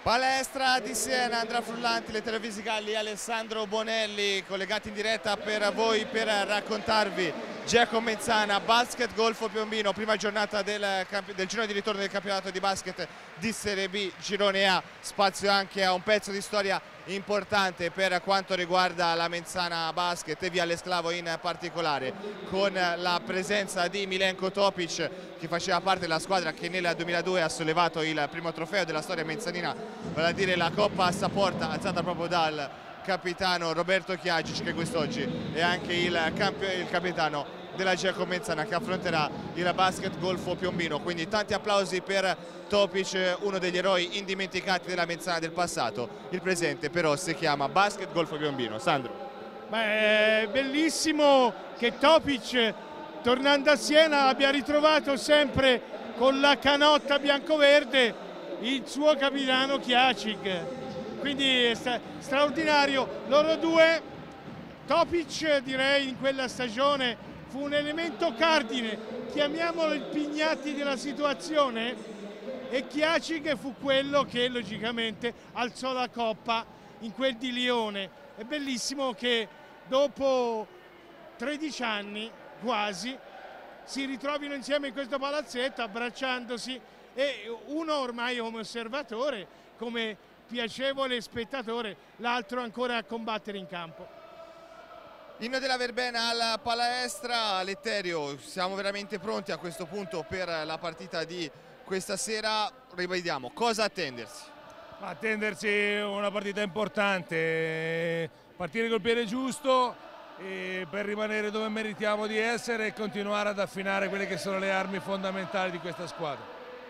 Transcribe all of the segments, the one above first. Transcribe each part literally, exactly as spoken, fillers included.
Palestra di Siena, Andrea Frullanti, le telefisicali Alessandro Bonelli, collegati in diretta per voi per raccontarvi Giacomo Menzana, basket Golfo Piombino, prima giornata del, del girone di ritorno del campionato di basket di Serie B, girone A, spazio anche a un pezzo di storia importante per quanto riguarda la Menzana Basket e Viale Sclavo in particolare, con la presenza di Milenko Topic, che faceva parte della squadra che nel duemiladue ha sollevato il primo trofeo della storia menzanina, vale a dire la Coppa Assaporta, alzata proprio dal capitano Roberto Chiagic, che quest'oggi è anche il, il capitano della Giacomo Menzana, che affronterà il basket Golfo Piombino. Quindi tanti applausi per Topic, uno degli eroi indimenticati della Menzana del passato. Il presente però si chiama basket Golfo Piombino. Sandro. Beh, è bellissimo che Topic, tornando a Siena, abbia ritrovato sempre con la canotta biancoverde il suo capitano Chiacic. Quindi è sta straordinario. Loro due, Topic direi in quella stagione fu un elemento cardine, chiamiamolo il Pignatti della situazione, e Chiacic fu quello che logicamente alzò la coppa in quel di Lione. È bellissimo che dopo tredici anni quasi si ritrovino insieme in questo palazzetto abbracciandosi, e uno ormai come osservatore, come piacevole spettatore, l'altro ancora a combattere in campo. Inno della verbena alla palestra. Letterio, siamo veramente pronti a questo punto per la partita di questa sera. Rivediamo, cosa attendersi? Attendersi una partita importante, partire col piede giusto e per rimanere dove meritiamo di essere e continuare ad affinare quelle che sono le armi fondamentali di questa squadra.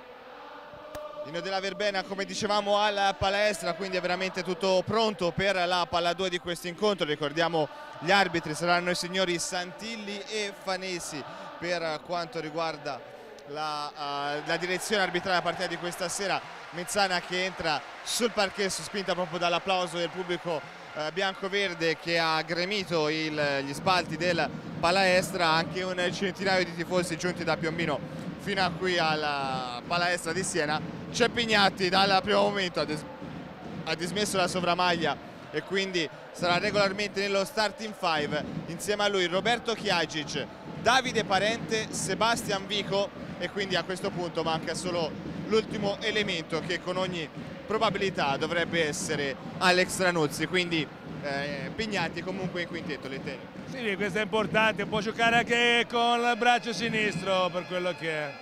Inno della verbena, come dicevamo, alla palestra, quindi è veramente tutto pronto per la palla due di questo incontro. Ricordiamo gli arbitri saranno i signori Santilli e Fanesi per quanto riguarda la, uh, la direzione arbitrale della partita di questa sera. Menzana che entra sul parquet sospinta proprio dall'applauso del pubblico uh, bianco-verde che ha gremito il, gli spalti del palestra, anche un centinaio di tifosi giunti da Piombino fino a qui alla palestra di Siena. C'è Pignatti, dal primo momento ha, dis ha dismesso la sovramaglia e quindi sarà regolarmente nello starting five. Insieme a lui Roberto Chiagic, Davide Parente, Sebastian Vico, e quindi a questo punto manca solo l'ultimo elemento, che con ogni probabilità dovrebbe essere Alex Ranuzzi. Quindi eh, Pignatti comunque in quintetto. Letterio. Sì, questo è importante, può giocare anche con il braccio sinistro per quello che è.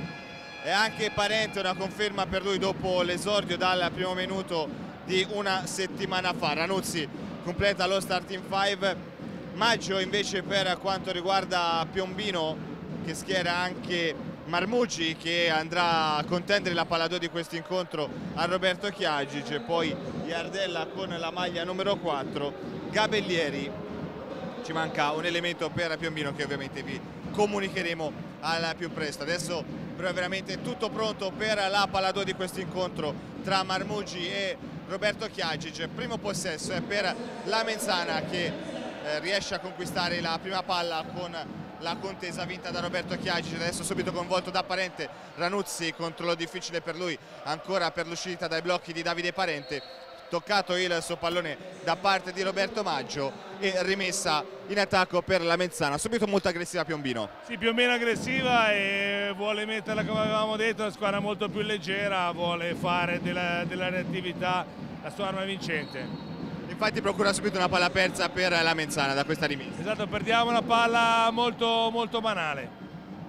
E anche Parente, una conferma per lui dopo l'esordio dal primo minuto di una settimana fa. Ranuzzi completa lo starting five. Maggio invece per quanto riguarda Piombino, che schiera anche Marmucci, che andrà a contendere la palla due di questo incontro a Roberto Chiagic, e poi Iardella con la maglia numero quattro, Gabellieri. Ci manca un elemento per Piombino che ovviamente vi comunicheremo al più presto. Adesso però è veramente tutto pronto per la palla due di questo incontro tra Marmucci e Roberto Chiagic. Primo possesso è per la Menzana, che eh, riesce a conquistare la prima palla con la contesa vinta da Roberto Chiagic. Adesso subito coinvolto da Parente. Ranuzzi, controllo difficile per lui ancora per l'uscita dai blocchi di Davide Parente. Toccato il suo pallone da parte di Roberto Maggio e rimessa in attacco per la Menzana. Subito molto aggressiva Piombino. Sì, più o meno aggressiva, e vuole metterla, come avevamo detto, una squadra molto più leggera, vuole fare della, della reattività la sua arma vincente. Infatti procura subito una palla persa per la Menzana da questa rimessa. Esatto, perdiamo una palla molto, molto banale.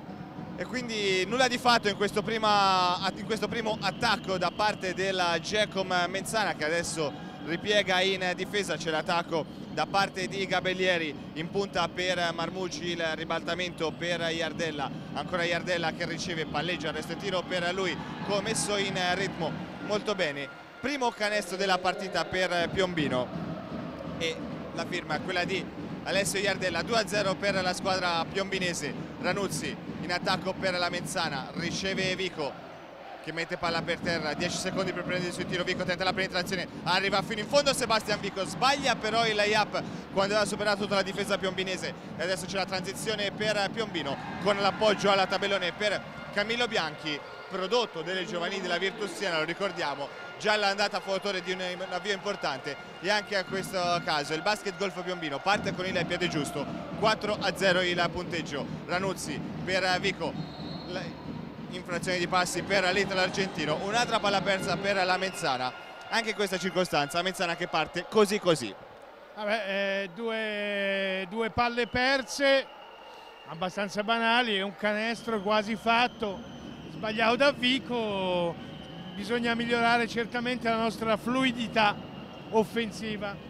E quindi nulla di fatto in questo, prima, in questo primo attacco da parte della Giacomo Menzana, che adesso ripiega in difesa. C'è l'attacco da parte di Gabellieri, in punta per Marmucci, il ribaltamento per Iardella, ancora Iardella che riceve, palleggia, resto e tiro per lui, messo in ritmo molto bene. Primo canestro della partita per Piombino e la firma è quella di Alessio Iardella. Due a zero per la squadra piombinese. Ranuzzi in attacco per la Menzana, riceve Vico che mette palla per terra, dieci secondi per prendere il suo tiro. Vico tenta la penetrazione, arriva fino in fondo Sebastian Vico, sbaglia però il layup quando aveva superato tutta la difesa piombinese. E adesso c'è la transizione per Piombino con l'appoggio alla tabellone per Camillo Bianchi, prodotto delle giovanili della Virtus Siena, lo ricordiamo, già l'andata fautore di un, un avvio importante, e anche a questo caso il Basket Golfo Piombino parte con il piede giusto. Quattro a zero il punteggio. Ranuzzi per Vico, infrazione di passi per l'Italo argentino, un'altra palla persa per la Mezzana. Anche in questa circostanza Mezzana che parte così così. Vabbè, eh, due, due palle perse abbastanza banali e un canestro quasi fatto, sbagliato da Vico. Bisogna migliorare certamente la nostra fluidità offensiva.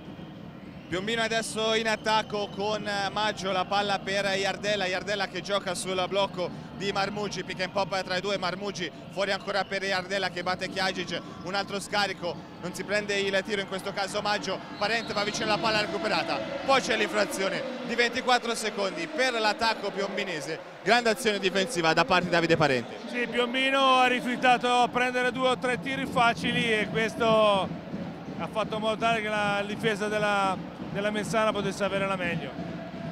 Piombino adesso in attacco con Maggio, la palla per Iardella, Iardella che gioca sul blocco di Marmuggi, pick and pop tra i due, Marmuggi fuori ancora per Iardella che batte Kjajic, un altro scarico, non si prende il tiro in questo caso Maggio, Parente va vicino alla palla recuperata, poi c'è l'infrazione di ventiquattro secondi per l'attacco piombinese, grande azione difensiva da parte di Davide Parente. Sì, Piombino ha rifiutato a prendere due o tre tiri facili e questo ha fatto in modo tale che la difesa della, della Mezzana potesse avere la meglio.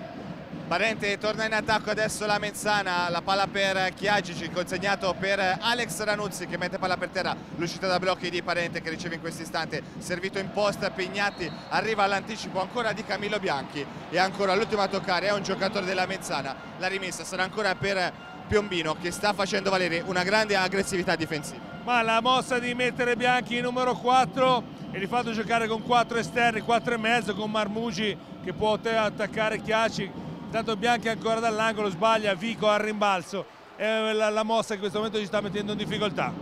Parente torna in attacco adesso la Mezzana, la palla per Kjajic, consegnato per Alex Ranuzzi che mette palla per terra, l'uscita da blocchi di Parente che riceve in questo istante, servito in post Pignatti, arriva all'anticipo ancora di Camillo Bianchi e ancora l'ultimo a toccare è un giocatore della Mezzana, la rimessa sarà ancora per Piombino che sta facendo valere una grande aggressività difensiva. Ma la mossa di mettere Bianchi in numero quattro e di fatto giocare con quattro esterni, quattro e mezzo con Marmuggi che può attaccare Kjajic. Intanto Bianchi ancora dall'angolo, sbaglia, Vico al rimbalzo, è la, la mossa che in questo momento ci sta mettendo in difficoltà.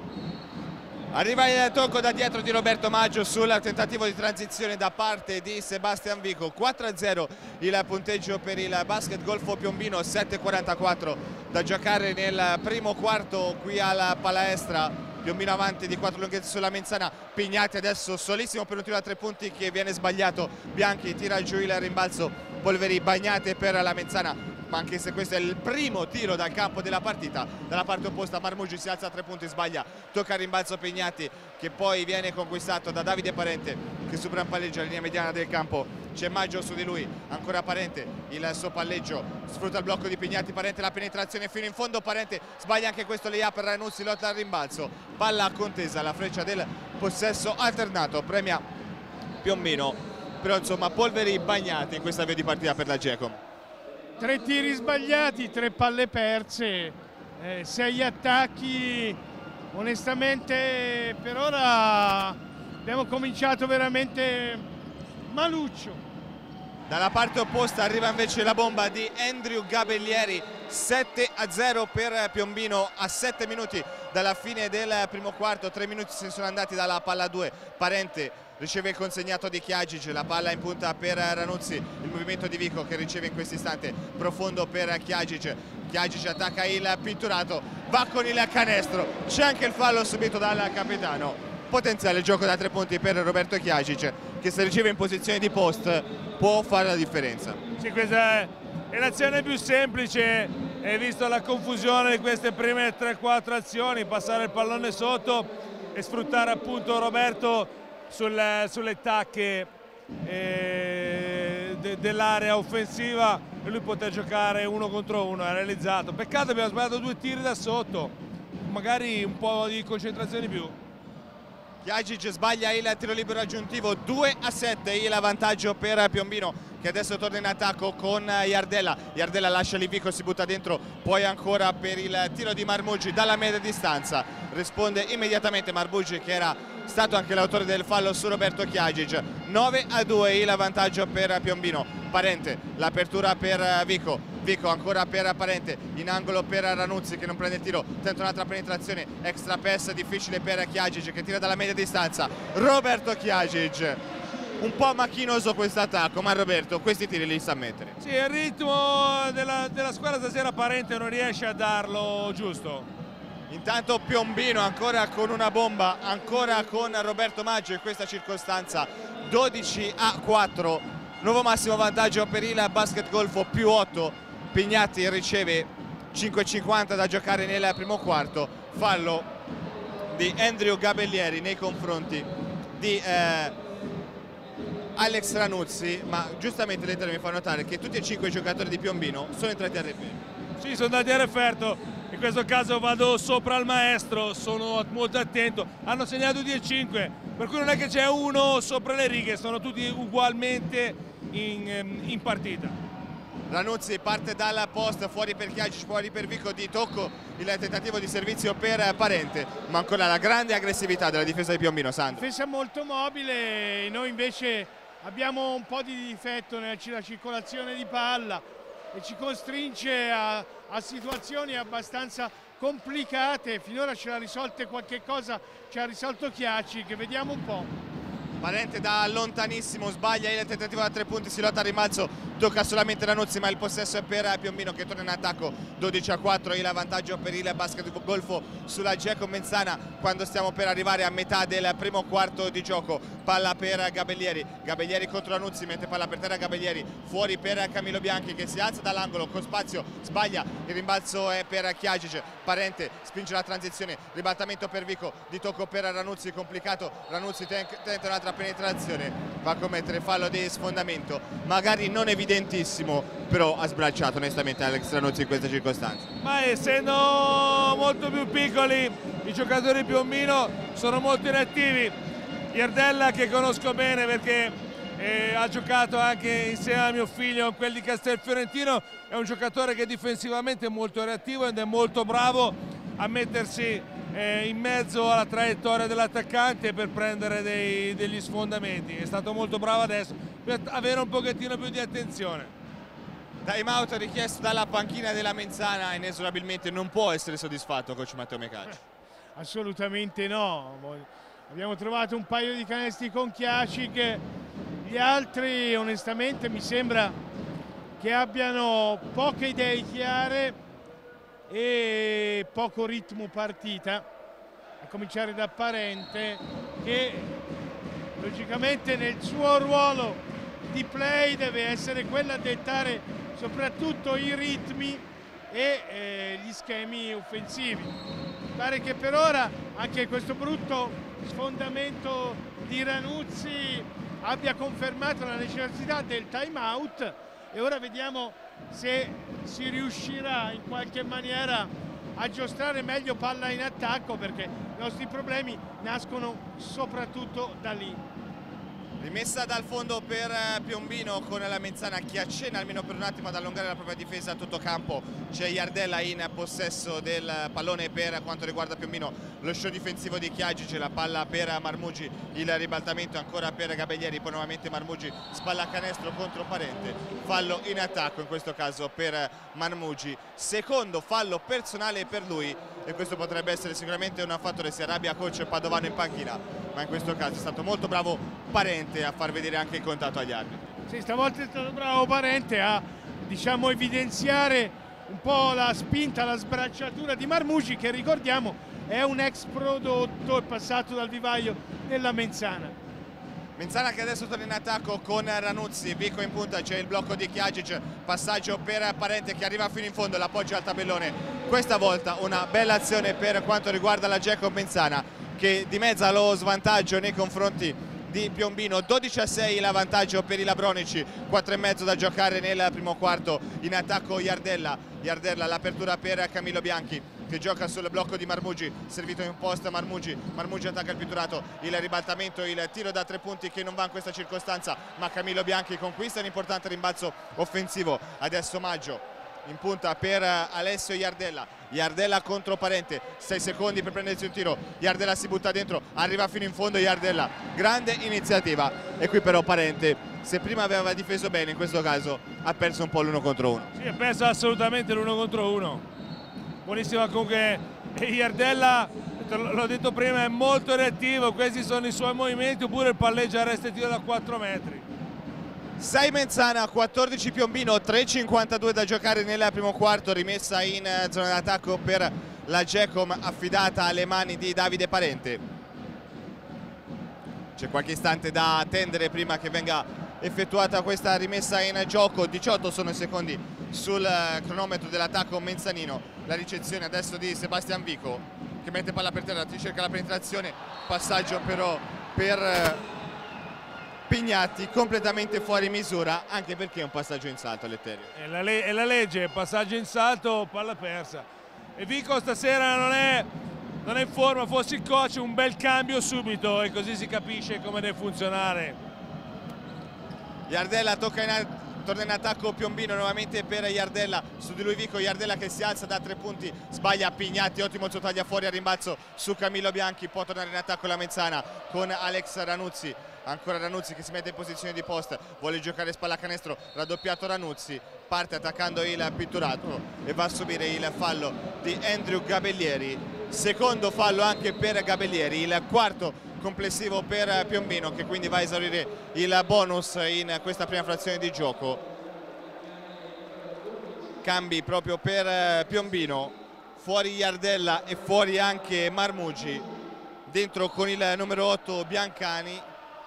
Arriva il tocco da dietro di Roberto Maggio sul tentativo di transizione da parte di Sebastian Vico. Quattro a zero il punteggio per il Basket Golfo Piombino, sette e quarantaquattro da giocare nel primo quarto qui alla palestra. Piombino avanti di quattro lunghezze sulla Mezzana, Pignatti adesso solissimo per un tiro a tre punti che viene sbagliato, Bianchi tira giù il rimbalzo, polveri bagnate per la Mezzana, ma anche se questo è il primo tiro dal campo della partita, dalla parte opposta Marmuggi si alza a tre punti, sbaglia, tocca il rimbalzo Pignatti che poi viene conquistato da Davide Parente che supera un palleggio alla linea mediana del campo, c'è Maggio su di lui, ancora Parente, il suo palleggio, sfrutta il blocco di Pignatti, Parente la penetrazione fino in fondo, Parente sbaglia anche questo lì per Ranuzzi, lotta al rimbalzo, palla contesa, la freccia del possesso alternato, premia Piombino, però insomma polveri bagnati in questa avvio di partita per la Gecom. Tre tiri sbagliati, tre palle perse, eh, sei attacchi, onestamente per ora abbiamo cominciato veramente maluccio. Dalla parte opposta arriva invece la bomba di Andrew Gabellieri, sette a zero per Piombino a sette minuti dalla fine del primo quarto, tre minuti se ne sono andati dalla palla due, Parente riceve il consegnato di Kjajic, la palla in punta per Ranuzzi, il movimento di Vico che riceve in questo istante profondo per Kjajic, Kjajic attacca il pitturato, va con il canestro, c'è anche il fallo subito dal capitano, potenziale gioco da tre punti per Roberto Kjajic che se riceve in posizione di post può fare la differenza. Sì, questa è l'azione più semplice e visto la confusione di queste prime tre quattro azioni, passare il pallone sotto e sfruttare appunto Roberto Sulle, sulle tacche eh, de, dell'area offensiva e lui poter giocare uno contro uno, ha realizzato. Peccato abbiamo sbagliato due tiri da sotto, magari un po' di concentrazione in più. Kjajic sbaglia il tiro libero aggiuntivo, due a sette il vantaggio per Piombino che adesso torna in attacco con Iardella, Iardella lascia lì Vico, si butta dentro, poi ancora per il tiro di Marmuggi dalla media distanza, risponde immediatamente Marmuggi che era stato anche l'autore del fallo su Roberto Kjajic. Nove a due il vantaggio per Piombino, Parente, l'apertura per Vico, Vico ancora per Parente, in angolo per Ranuzzi che non prende il tiro, tenta un'altra penetrazione, extra pass difficile per Kjajic che tira dalla media distanza, Roberto Kjajic, un po' macchinoso questo attacco, ma Roberto questi tiri li sa mettere. Sì, il ritmo della, della squadra stasera Parente non riesce a darlo giusto. Intanto Piombino ancora con una bomba, ancora con Roberto Maggio in questa circostanza, dodici a quattro, nuovo massimo vantaggio per il Basket Golfo, più otto, Pignatti riceve cinque e cinquanta da giocare nel primo quarto, fallo di Andrew Gabellieri nei confronti di eh, Alex Ranuzzi, ma giustamente l'Inter mi fa notare che tutti e cinque i giocatori di Piombino sono entrati a referto. Sì, sono andati a referto. In in questo caso vado sopra al maestro, sono molto attento, hanno segnato dieci cinque, per cui non è che c'è uno sopra le righe, sono tutti ugualmente in, in partita. Ranuzzi parte dal post, fuori per Chiagic, fuori per Vico, di tocco il tentativo di servizio per Parente, ma ancora la grande aggressività della difesa di Piombino. Sandro. Difesa molto mobile, noi invece abbiamo un po' di difetto nella circolazione di palla e ci costringe a, a situazioni abbastanza complicate. Finora ce l'ha risolte qualche cosa, ci ha risolto Chiaci, che vediamo un po'. Parente da lontanissimo sbaglia il tentativo da tre punti, si lotta al rimbalzo, tocca solamente Ranuzzi, ma il possesso è per Piombino che torna in attacco. Dodici a quattro il vantaggio per il basket golfo sulla Geco Menzana quando stiamo per arrivare a metà del primo quarto di gioco. Palla per Gabellieri, Gabellieri contro Ranuzzi, mette palla per terra Gabellieri, fuori per Camillo Bianchi che si alza dall'angolo con spazio, sbaglia, il rimbalzo è per Chiagic. Parente spinge la transizione, ribaltamento per Vico, di tocco per Ranuzzi, complicato, Ranuzzi tenta un'altra penetrazione, va a commettere fallo di sfondamento, magari non evidentissimo, però ha sbracciato onestamente Alex Ranuzzi in questa circostanza. Ma essendo molto più piccoli i giocatori Piombino sono molto inattivi. Iardella, che conosco bene perché eh, ha giocato anche insieme a mio figlio in quel di Castelfiorentino, è un giocatore che difensivamente è molto reattivo ed è molto bravo a mettersi Eh, in mezzo alla traiettoria dell'attaccante per prendere dei, degli sfondamenti. È stato molto bravo adesso per avere un pochettino più di attenzione. Time out richiesto dalla panchina della Menzana, inesorabilmente non può essere soddisfatto coach Matteo Mecacci. Assolutamente no, abbiamo trovato un paio di canestri con Chiacic, gli altri onestamente mi sembra che abbiano poche idee chiare e poco ritmo partita, a cominciare da Parente che logicamente nel suo ruolo di play deve essere quello a dettare soprattutto i ritmi e eh, gli schemi offensivi. Pare che per ora anche questo brutto sfondamento di Ranuzzi abbia confermato la necessità del time out e ora vediamo se si riuscirà in qualche maniera a giostrare meglio palla in attacco, perché i nostri problemi nascono soprattutto da lì. Rimessa dal fondo per Piombino con la Menzana che accenna almeno per un attimo ad allungare la propria difesa a tutto campo. C'è Iardella in possesso del pallone per quanto riguarda Piombino, lo show difensivo di Chiagic, la palla per Marmugi, il ribaltamento ancora per Gabellieri, poi nuovamente Marmugi, spalla canestro contro Parente, fallo in attacco in questo caso per Marmugi, secondo fallo personale per lui e questo potrebbe essere sicuramente un fattore, si arrabbia coach Padovano in panchina, ma in questo caso è stato molto bravo Parente a far vedere anche il contatto agli arbitri. Sì, stavolta è stato bravo Parente a diciamo evidenziare un po' la spinta, la sbracciatura di Marmugi, che ricordiamo è un ex prodotto, è passato dal vivaio della Menzana. Menzana che adesso torna in attacco con Ranuzzi, Vico in punta, c'è il blocco di Chiagic, passaggio per Parente che arriva fino in fondo, l'appoggio al tabellone, questa volta una bella azione per quanto riguarda la Geco Menzana che dimezza lo svantaggio nei confronti di Piombino. Dodici a sei l'avvantaggio per i Labronici, quattro e mezzo da giocare nel primo quarto. In attacco Iardella, Iardella l'apertura per Camillo Bianchi che gioca sul blocco di Marmugi, servito in post Marmugi, Marmugi attacca il pitturato, il ribaltamento, il tiro da tre punti che non va in questa circostanza, ma Camillo Bianchi conquista un importante rimbalzo offensivo. Adesso Maggio in punta per Alessio Iardella, Iardella contro Parente, sei secondi per prendersi un tiro, Iardella si butta dentro, arriva fino in fondo Iardella, grande iniziativa e qui però Parente, se prima aveva difeso bene, in questo caso ha perso un po' l'uno contro uno. Sì, ha perso assolutamente l'uno contro uno, buonissima comunque Iardella, l'ho detto prima, è molto reattivo, questi sono i suoi movimenti, oppure il palleggia restrittivo da quattro metri. sei Menzana, quattordici Piombino, tre e cinquantadue da giocare nel primo quarto, rimessa in zona d'attacco per la Gecom affidata alle mani di Davide Parente. C'è qualche istante da attendere prima che venga effettuata questa rimessa in gioco, diciotto sono i secondi sul cronometro dell'attacco menzanino. La ricezione adesso di Sebastian Vico che mette palla per terra, cerca la penetrazione, passaggio però per Pignatti completamente fuori misura, anche perché è un passaggio in salto all'Etterio. È la, è la legge, passaggio in salto, palla persa. e Vico stasera non è, non è in forma, fosse il coach un bel cambio subito e così si capisce come deve funzionare. Iardella tocca in, torna in attacco Piombino nuovamente per Iardella, su di lui Vico, Iardella che si alza da tre punti, sbaglia Pignatti, ottimo il suo taglia fuori a rimbalzo su Camillo Bianchi, può tornare in attacco la Mezzana con Alex Ranuzzi. Ancora Ranuzzi che si mette in posizione di post, vuole giocare spallacanestro, raddoppiato Ranuzzi, parte attaccando il pitturato e va a subire il fallo di Andrew Gabellieri, secondo fallo anche per Gabellieri, il quarto complessivo per Piombino che quindi va a esaurire il bonus in questa prima frazione di gioco. Cambi proprio per Piombino, fuori Iardella e fuori anche Marmuggi, dentro con il numero otto Biancani,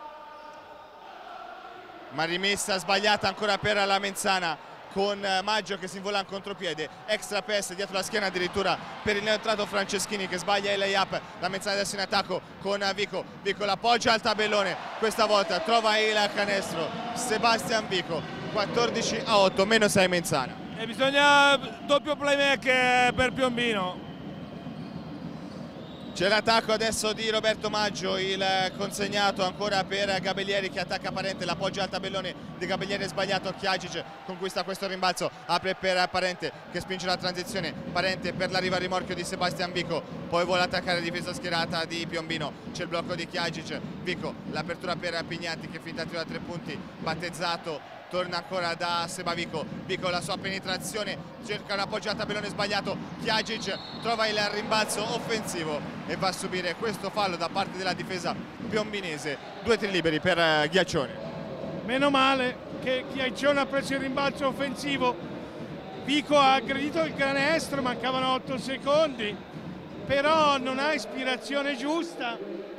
ma rimessa sbagliata ancora per la Mezzana con Maggio che si invola in contropiede, extra pass dietro la schiena addirittura per il neoentrato Franceschini che sbaglia il lay-up. La Mezzana adesso in attacco con Vico, Vico l'appoggia al tabellone, questa volta trova il canestro Sebastian Vico, quattordici a otto, meno sei Mezzana. E bisogna doppio playmaker per Piombino. C'è l'attacco adesso di Roberto Maggio, il consegnato ancora per Gabellieri che attacca Parente, l'appoggio al tabellone di Gabellieri è sbagliato, Chiagic conquista questo rimbalzo, apre per Parente che spinge la transizione, Parente per l'arrivo a rimorchio di Sebastian Vico, poi vuole attaccare la difesa schierata di Piombino, c'è il blocco di Chiagic, Vico, l'apertura per Pignatti che finta tiro da tre punti, battezzato, torna ancora da Seba Vico, Vico la sua penetrazione, cerca un appoggio al tabellone sbagliato, Chiagic trova il rimbalzo offensivo e va a subire questo fallo da parte della difesa piombinese. Due tiri liberi per Ghiaccione. Meno male che Ghiaccione ha preso il rimbalzo offensivo, Vico ha aggredito il canestro, mancavano otto secondi, però non ha ispirazione giusta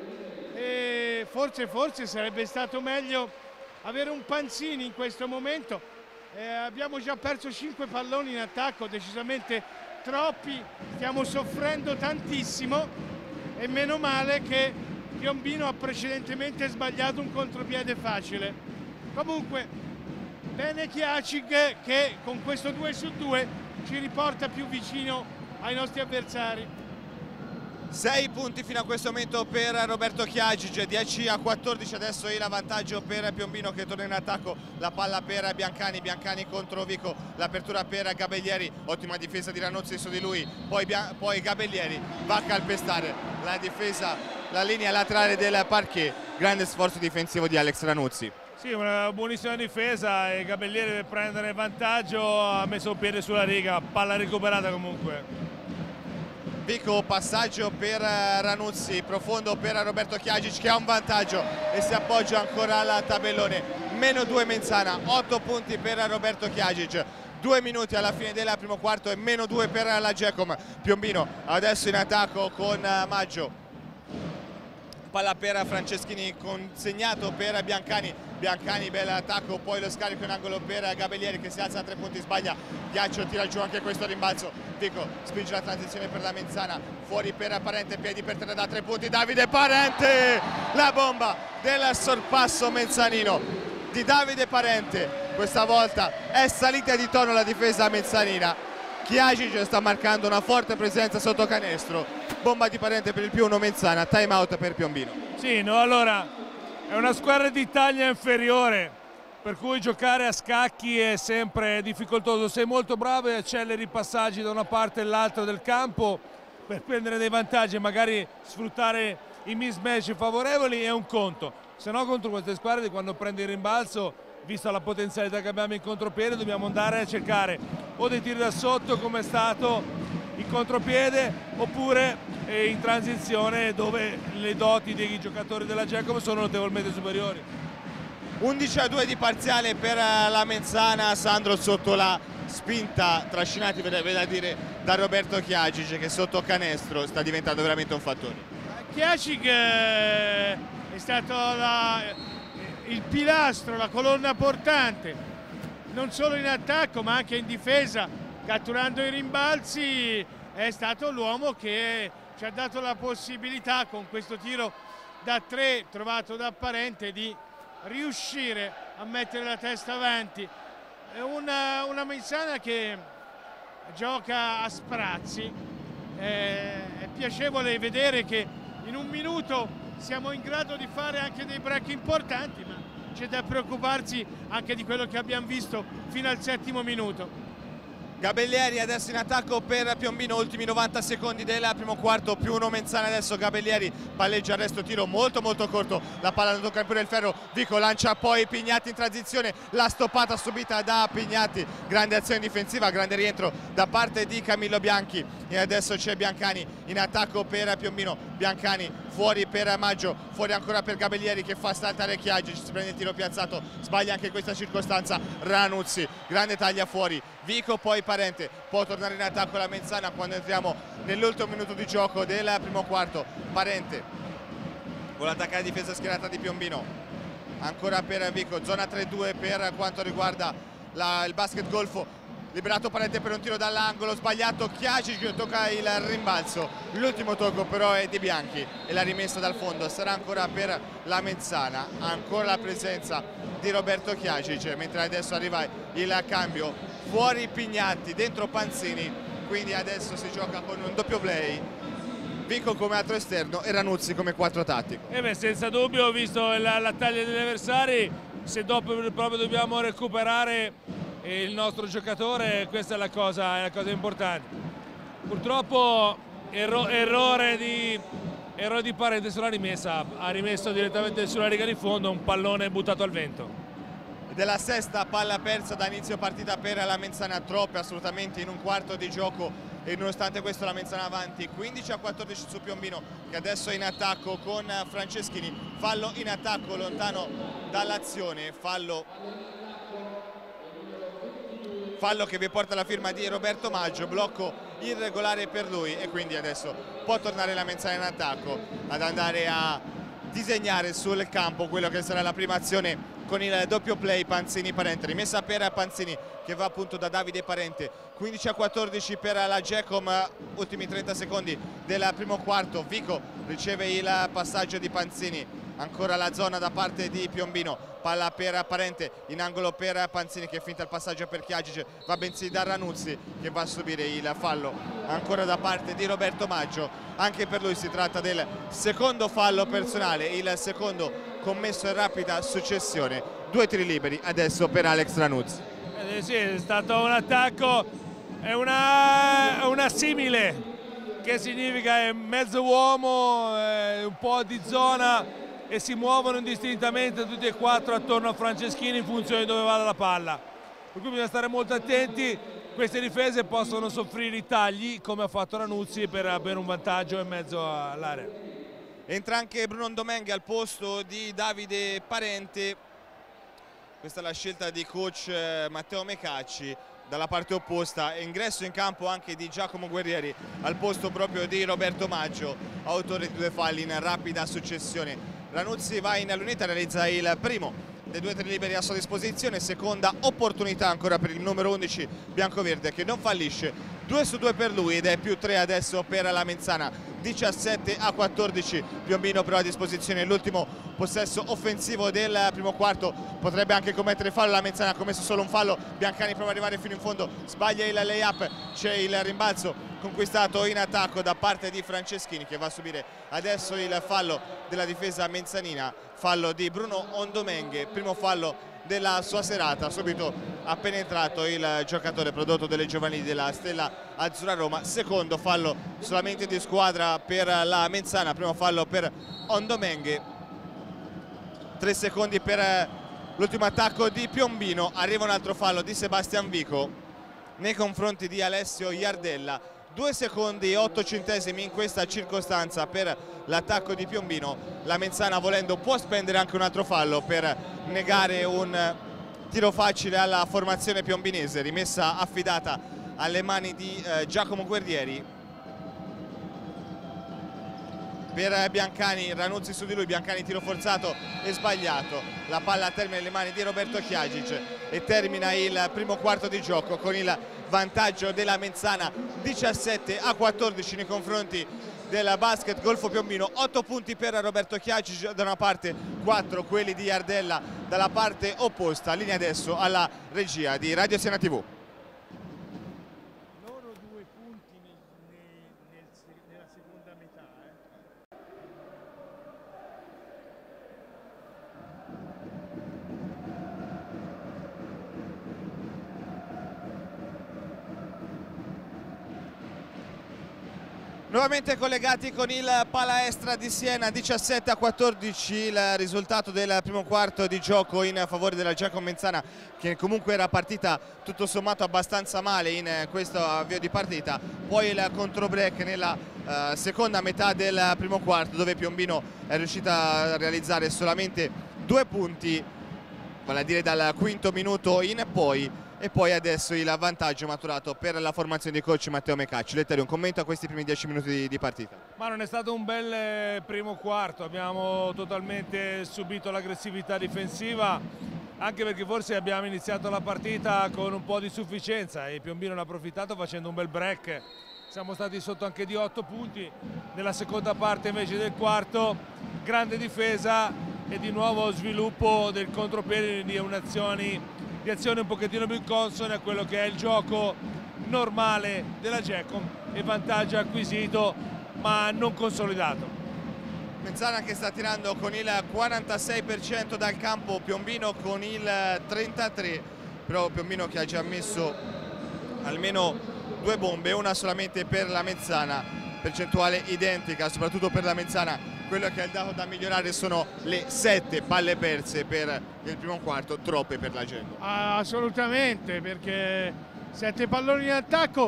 e forse, forse sarebbe stato meglio avere un Panzini in questo momento. Eh, abbiamo già perso cinque palloni in attacco, decisamente troppi, stiamo soffrendo tantissimo e meno male che Piombino ha precedentemente sbagliato un contropiede facile. Comunque bene Chiacic che con questo due su due ci riporta più vicino ai nostri avversari. sei punti fino a questo momento per Roberto Chiagic, dieci a quattordici adesso il vantaggio per Piombino che torna in attacco, la palla per Biancani, Biancani contro Vico, l'apertura per Gabellieri, ottima difesa di Ranuzzi su di lui, poi, poi Gabellieri va a calpestare la difesa, la linea laterale del parquet, grande sforzo difensivo di Alex Ranuzzi. Sì, una buonissima difesa e Gabellieri deve prendere vantaggio, ha messo un piede sulla riga, palla recuperata comunque. Vico, passaggio per Ranuzzi, profondo per Roberto Chiagic che ha un vantaggio e si appoggia ancora al tabellone, meno due Mezzana, otto punti per Roberto Chiagic, due minuti alla fine del primo quarto e meno due per la Gecom. Piombino adesso in attacco con Maggio, palla per Franceschini, consegnato per Biancani, Biancani bel attacco, poi lo scarico in angolo per Gabellieri che si alza a tre punti, sbaglia, Ghiaccio tira giù anche questo rimbalzo, Vico spinge la transizione per la Mezzana, fuori per Parente, piedi per terra da tre punti, Davide Parente, la bomba del sorpasso mezzanino di Davide Parente, questa volta è salita di tono la difesa mezzanina, Chiagic sta marcando una forte presenza sotto canestro, bomba di Parente per il più uno Mezzana, time out per Piombino. Sì, no, allora è una squadra di taglia inferiore, per cui giocare a scacchi è sempre difficoltoso, sei molto bravo e acceleri i passaggi da una parte all'altra del campo per prendere dei vantaggi e magari sfruttare i mismatch favorevoli è un conto, se no contro queste squadre quando prendi il rimbalzo, vista la potenzialità che abbiamo in contropiede, dobbiamo andare a cercare o dei tiri da sotto come è stato in contropiede oppure eh, in transizione dove le doti dei giocatori della Gecom sono notevolmente superiori. undici a due di parziale per la Mezzana, Sandro sotto la spinta, trascinati per da dire da Roberto Chiagic che sotto canestro sta diventando veramente un fattore. Chiacic è stato la, il pilastro, la colonna portante, non solo in attacco ma anche in difesa, catturando i rimbalzi, è stato l'uomo che ci ha dato la possibilità con questo tiro da tre trovato da Parente di riuscire a mettere la testa avanti. È una, una Mezzana che gioca a sprazzi, eh, è piacevole vedere che in un minuto siamo in grado di fare anche dei break importanti, ma c'è da preoccuparsi anche di quello che abbiamo visto fino al settimo minuto. Gabellieri adesso in attacco per Piombino, ultimi novanta secondi del primo quarto, più uno Menzana. Adesso Gabellieri palleggia, arresto tiro molto molto corto, la palla non tocca neppure il ferro. Vico lancia poi Pignatti in transizione, la stoppata subita da Pignatti, grande azione difensiva, grande rientro da parte di Camillo Bianchi. E adesso c'è Biancani in attacco per Piombino, Biancani fuori per Maggio, fuori ancora per Gabellieri che fa saltare Chiagi, si prende il tiro piazzato, sbaglia anche in questa circostanza Ranuzzi, grande taglia fuori. Vico poi Parente, può tornare in attacco la Menzana quando entriamo nell'ultimo minuto di gioco del primo quarto. Parente vuole attaccare la difesa schierata di Piombino, ancora per Vico, zona tre due per quanto riguarda la, il basket golfo. Liberato Parente per un tiro dall'angolo, sbagliato Chiagi che tocca il rimbalzo, l'ultimo tocco però è di Bianchi e la rimessa dal fondo sarà ancora per la Menzana. Ancora la presenza di Roberto Chiagic, mentre adesso arriva il cambio, fuori Pignatti, dentro Panzini, quindi adesso si gioca con un doppio play, Vico come altro esterno e Ranuzzi come quattro tattico. Eh beh, senza dubbio, visto la, la taglia degli avversari, se dopo proprio dobbiamo recuperare il nostro giocatore, questa è la cosa, è la cosa importante. Purtroppo erro, errore, di, errore di Parente sulla rimessa, ha rimesso direttamente sulla riga di fondo un pallone buttato al vento. Della sesta palla persa da inizio partita per la Menzana, troppe assolutamente in un quarto di gioco, e nonostante questo la Menzana avanti quindici a quattordici su Piombino, che adesso è in attacco con Franceschini. Fallo in attacco lontano dall'azione, fallo fallo che vi porta la firma di Roberto Maggio, blocco irregolare per lui, e quindi adesso può tornare la Menzana in attacco ad andare a disegnare sul campo quello che sarà la prima azione con il doppio play Panzini-Parente. Rimessa per Panzini che va appunto da Davide Parente, quindici a quattordici per la Gecom, ultimi trenta secondi del primo quarto. Vico riceve il passaggio di Panzini, ancora la zona da parte di Piombino, palla per Parente, in angolo per Panzini che finta il passaggio per Chiagic, va bensì da Ranuzzi che va a subire il fallo ancora da parte di Roberto Maggio. Anche per lui si tratta del secondo fallo personale, il secondo commesso in rapida successione. Due tiri liberi adesso per Alex Ranuzzi. Eh sì, è stato un attacco, è una, una simile, che significa è mezzo uomo, è un po' di zona, e si muovono indistintamente tutti e quattro attorno a Franceschini in funzione di dove va la palla, per cui bisogna stare molto attenti. Queste difese possono soffrire i tagli come ha fatto Ranuzzi per avere un vantaggio in mezzo all'area. Entra anche Bruno Ndomenghe al posto di Davide Parente, questa è la scelta di coach Matteo Mecacci. Dalla parte opposta ingresso in campo anche di Giacomo Guerrieri al posto proprio di Roberto Maggio, autore di due falli in rapida successione. Ranuzzi va in lunetta, realizza il primo dei due tiri liberi a sua disposizione, seconda opportunità ancora per il numero undici biancoverde che non fallisce, due su due per lui ed è più tre adesso per la Menzana. Diciassette a quattordici, Piombino però a disposizione l'ultimo possesso offensivo del primo quarto, potrebbe anche commettere fallo, la Menzana ha commesso solo un fallo, Biancani prova ad arrivare fino in fondo, sbaglia il layup, c'è il rimbalzo conquistato in attacco da parte di Franceschini che va a subire adesso il fallo della difesa menzanina, fallo di Bruno Ndomenghe, primo fallo della sua serata. Subito ha penetrato il giocatore prodotto delle giovanili della Stella Azzurra Roma, secondo fallo solamente di squadra per la Menzana, primo fallo per Ndomenghe. Tre secondi per l'ultimo attacco di Piombino, arriva un altro fallo di Sebastian Vico nei confronti di Alessio Iardella. Due secondi e otto centesimi in questa circostanza per l'attacco di Piombino. La Menzana, volendo, può spendere anche un altro fallo per negare un tiro facile alla formazione piombinese. Rimessa affidata alle mani di eh, Giacomo Guerrieri. Per Biancani, Ranuzzi su di lui, Biancani tiro forzato e sbagliato. La palla termina nelle mani di Roberto Chiagic e termina il primo quarto di gioco con il vantaggio della Menzana diciassette a quattordici nei confronti del Basket Golfo Piombino. otto punti per Roberto Chiagic da una parte, quattro quelli di Iardella dalla parte opposta. Linea adesso alla regia di Radio Siena tivù. Loro due punti nel, nel, nel Nuovamente collegati con il Palaestra di Siena, diciassette a quattordici il risultato del primo quarto di gioco in favore della Giacomezzana, che comunque era partita tutto sommato abbastanza male in questo avvio di partita. Poi il controbreak nella uh, seconda metà del primo quarto, dove Piombino è riuscita a realizzare solamente due punti, vale a dire dal quinto minuto in poi. E poi adesso il vantaggio maturato per la formazione di coach Matteo Mecacci. Letterio, un commento a questi primi dieci minuti di, di partita? Ma non è stato un bel primo quarto, abbiamo totalmente subito l'aggressività difensiva, anche perché forse abbiamo iniziato la partita con un po' di sufficienza e Piombino ne ha approfittato facendo un bel break. Siamo stati sotto anche di otto punti. Nella seconda parte invece del quarto, grande difesa e di nuovo sviluppo del contropiede di un'azione di azione un pochettino più consone a quello che è il gioco normale della Giacom e vantaggio acquisito ma non consolidato. Mezzana che sta tirando con il quarantasei per cento dal campo, Piombino con il trentatré per cento, però Piombino che ha già messo almeno due bombe, una solamente per la Mezzana, percentuale identica soprattutto per la Mezzana. Quello che è il dato da migliorare sono le sette palle perse per il primo quarto, troppe per la gente. Ah, assolutamente, perché sette palloni in attacco,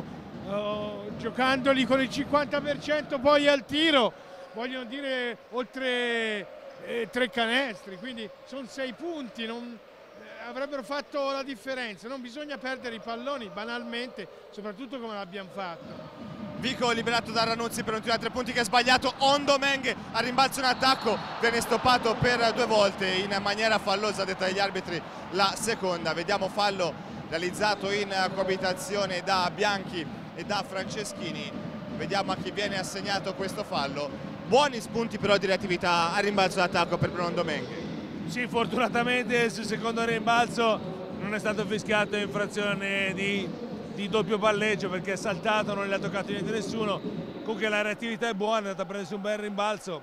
oh, giocandoli con il cinquanta per cento poi al tiro, vogliono dire oltre eh, tre canestri, quindi sono sei punti, non, eh, avrebbero fatto la differenza. Non bisogna perdere i palloni banalmente, soprattutto come l'abbiamo fatto. Vico liberato da Ranuzzi per un tiro a tre punti che ha sbagliato. Ondomeng a rimbalzo in attacco, viene stoppato per due volte in maniera fallosa, detta dagli arbitri la seconda. Vediamo fallo realizzato in coabitazione da Bianchi e da Franceschini. Vediamo a chi viene assegnato questo fallo. Buoni spunti però di reattività a rimbalzo d'attacco per Bruno Ondomeng. Sì, fortunatamente sul secondo rimbalzo non è stato fischiato infrazione di di doppio palleggio perché è saltato, non le ha toccato niente nessuno. Comunque la reattività è buona, è andata a prendersi un bel rimbalzo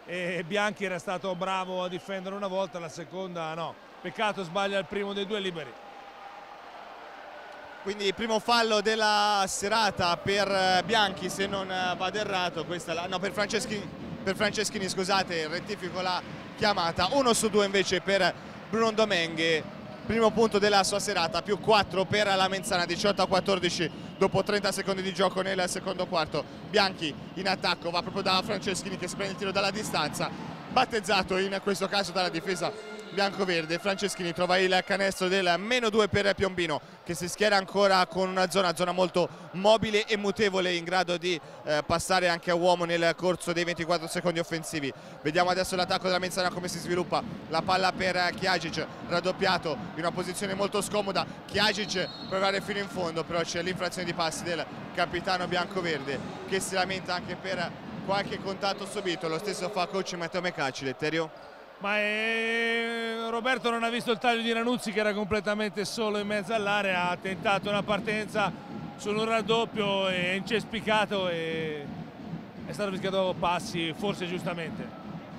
e Bianchi era stato bravo a difendere una volta, la seconda no, peccato sbaglia il primo dei due liberi. Quindi il primo fallo della serata per Bianchi, se non vado errato, questa la, no, per Franceschini, per Franceschini scusate, rettifico la chiamata. Uno su due invece per Bruno Ondomeng. Primo punto della sua serata, più quattro per la Mezzana, diciotto a quattordici dopo trenta secondi di gioco nel secondo quarto. Bianchi in attacco, va proprio da Franceschini che si prende il tiro dalla distanza, battezzato in questo caso dalla difesa bianco-verde. Franceschini trova il canestro del meno due per Piombino, che si schiera ancora con una zona, zona molto mobile e mutevole, in grado di eh, passare anche a uomo nel corso dei ventiquattro secondi offensivi. Vediamo adesso l'attacco della Mezzana come si sviluppa, la palla per Chiagic, raddoppiato in una posizione molto scomoda. Chiagic provare fino in fondo, però c'è l'infrazione di passi del capitano bianco-verde che si lamenta anche per qualche contatto subito. Lo stesso fa coach Matteo Mecacci. Letterio? Ma è... Roberto non ha visto il taglio di Ranuzzi che era completamente solo in mezzo all'area, ha tentato una partenza su un raddoppio, è incespicato e è stato fischiato passi, forse giustamente.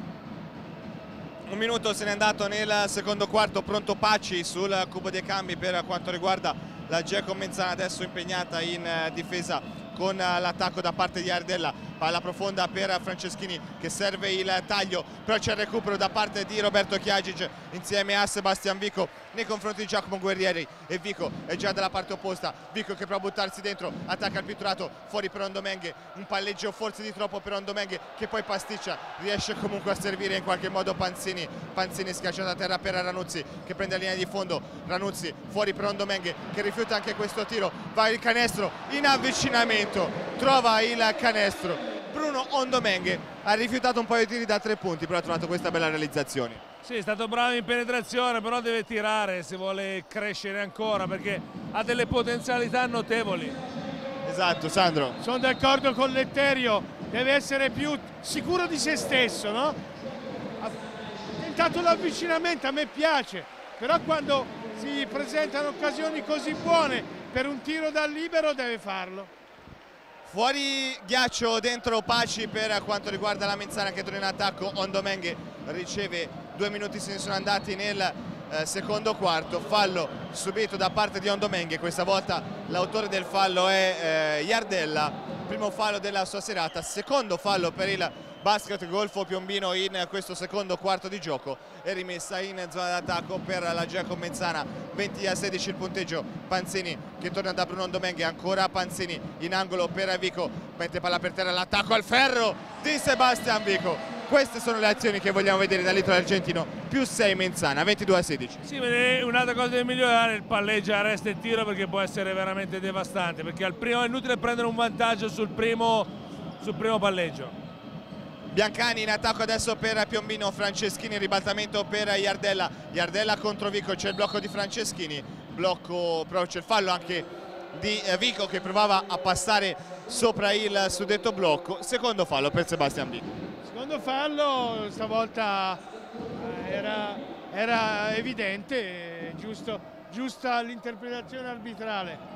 Un minuto se n'è andato nel secondo quarto, pronto Pacci sul cubo dei cambi per quanto riguarda la Giacomezzana, adesso impegnata in difesa con l'attacco da parte di Ardella. Palla profonda per Franceschini che serve il taglio, però c'è il recupero da parte di Roberto Chiagic insieme a Sebastian Vico nei confronti di Giacomo Guerrieri, e Vico è già dalla parte opposta. Vico che prova a buttarsi dentro, attacca il pitturato, fuori per Ondomeng, un palleggio forse di troppo per Ondomeng che poi pasticcia, riesce comunque a servire in qualche modo Panzini. Panzini schiacciato a terra per Ranuzzi che prende la linea di fondo. Ranuzzi fuori per Ondomeng che rifiuta anche questo tiro, va il canestro in avvicinamento, trova il canestro. Bruno Ondomeng ha rifiutato un paio di tiri da tre punti, però ha trovato questa bella realizzazione. Sì, è stato bravo in penetrazione, però deve tirare se vuole crescere ancora, perché ha delle potenzialità notevoli. Esatto, Sandro. Sono d'accordo con Letterio, deve essere più sicuro di se stesso, no? Ha tentato l'avvicinamento, a me piace, però quando si presentano occasioni così buone per un tiro dal libero deve farlo. Fuori ghiaccio, dentro Pacci per quanto riguarda la Mezzana che torna in attacco. Ondomeng riceve due minuti, se ne sono andati nel eh, secondo quarto. Fallo subito da parte di Ondomenghe, questa volta l'autore del fallo è eh, Iardella, primo fallo della sua serata, secondo fallo per il Basket Golfo Piombino in questo secondo quarto di gioco, e rimessa in zona d'attacco per la Giacomo Menzana. Venti a sedici il punteggio. Panzini che torna da Bruno Ondomenghe, ancora Panzini in angolo per Vico, mette palla per terra, l'attacco al ferro di Sebastian Vico. Queste sono le azioni che vogliamo vedere dall'Italo argentino. Più sei Menzana, ventidue a sedici. Sì, un'altra cosa da migliorare, il palleggio, arresto e tiro, perché può essere veramente devastante, perché al primo è inutile prendere un vantaggio sul primo, sul primo palleggio. Biancani in attacco adesso per Piombino, Franceschini, ribaltamento per Iardella, Iardella contro Vico, c'è il blocco di Franceschini, blocco, però c'è il fallo anche di Vico che provava a passare sopra il suddetto blocco. Secondo fallo per Sebastian Vico. Secondo fallo, stavolta era, era evidente, giusto, giusta l'interpretazione arbitrale.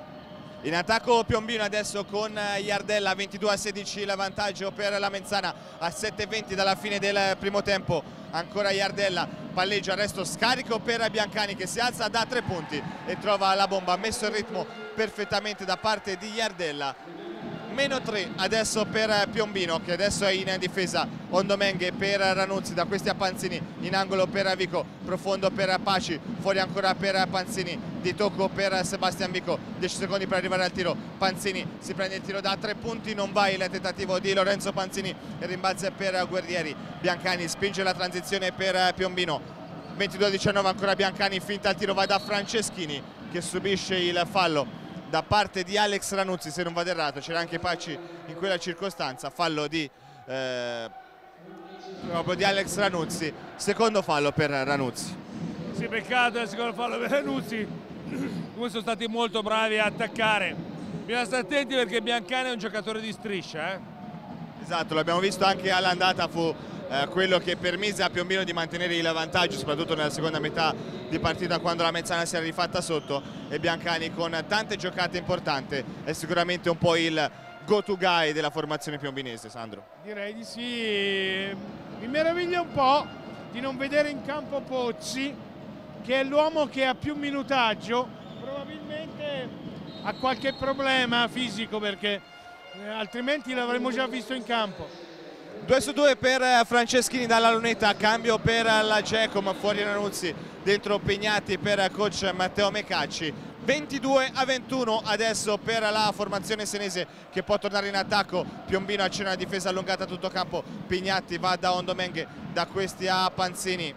In attacco Piombino adesso con Iardella, ventidue a sedici il vantaggio per la Menzana, a sette e venti dalla fine del primo tempo. Ancora Iardella, palleggio, arresto, scarico per Biancani che si alza da tre punti e trova la bomba, messo il ritmo perfettamente da parte di Iardella. Meno tre adesso per Piombino, che adesso è in difesa. Ondomenghe per Ranuzzi, da questi a Panzini, in angolo per Vico, profondo per Paci, fuori ancora per Panzini, di tocco per Sebastian Vico, dieci secondi per arrivare al tiro. Panzini si prende il tiro da tre punti, non va il tentativo di Lorenzo Panzini, e rimbalza per Guerrieri. Biancani spinge la transizione per Piombino, ventidue a diciannove ancora Biancani, finta il tiro, va da Franceschini che subisce il fallo da parte di Alex Ranuzzi, se non vado errato, c'era anche Paci in quella circostanza. Fallo di, eh, proprio di Alex Ranuzzi, secondo fallo per Ranuzzi. Sì, peccato il secondo fallo per Ranuzzi, come sono stati molto bravi a attaccare. Bisogna stare attenti perché Biancani è un giocatore di striscia. Eh? Esatto, l'abbiamo visto anche all'andata, fu eh, quello che permise a Piombino di mantenere il vantaggio, soprattutto nella seconda metà di partita, quando la Menzana si era rifatta sotto, e Biancani con tante giocate importanti è sicuramente un po' il go to guy della formazione piombinese. Sandro? Direi di sì. Mi meraviglia un po' di non vedere in campo Pozzi, che è l'uomo che ha più minutaggio, probabilmente ha qualche problema fisico, perché eh, altrimenti l'avremmo già visto in campo. due su due per Franceschini dalla lunetta, cambio per la Giacomo, fuori Ranuzzi, dentro Pignatti per coach Matteo Mecacci. Ventidue a ventuno adesso per la formazione senese, che può tornare in attacco. Piombino accenna una difesa allungata a tutto campo, Pignatti va da Ondomenghe, da questi a Panzini,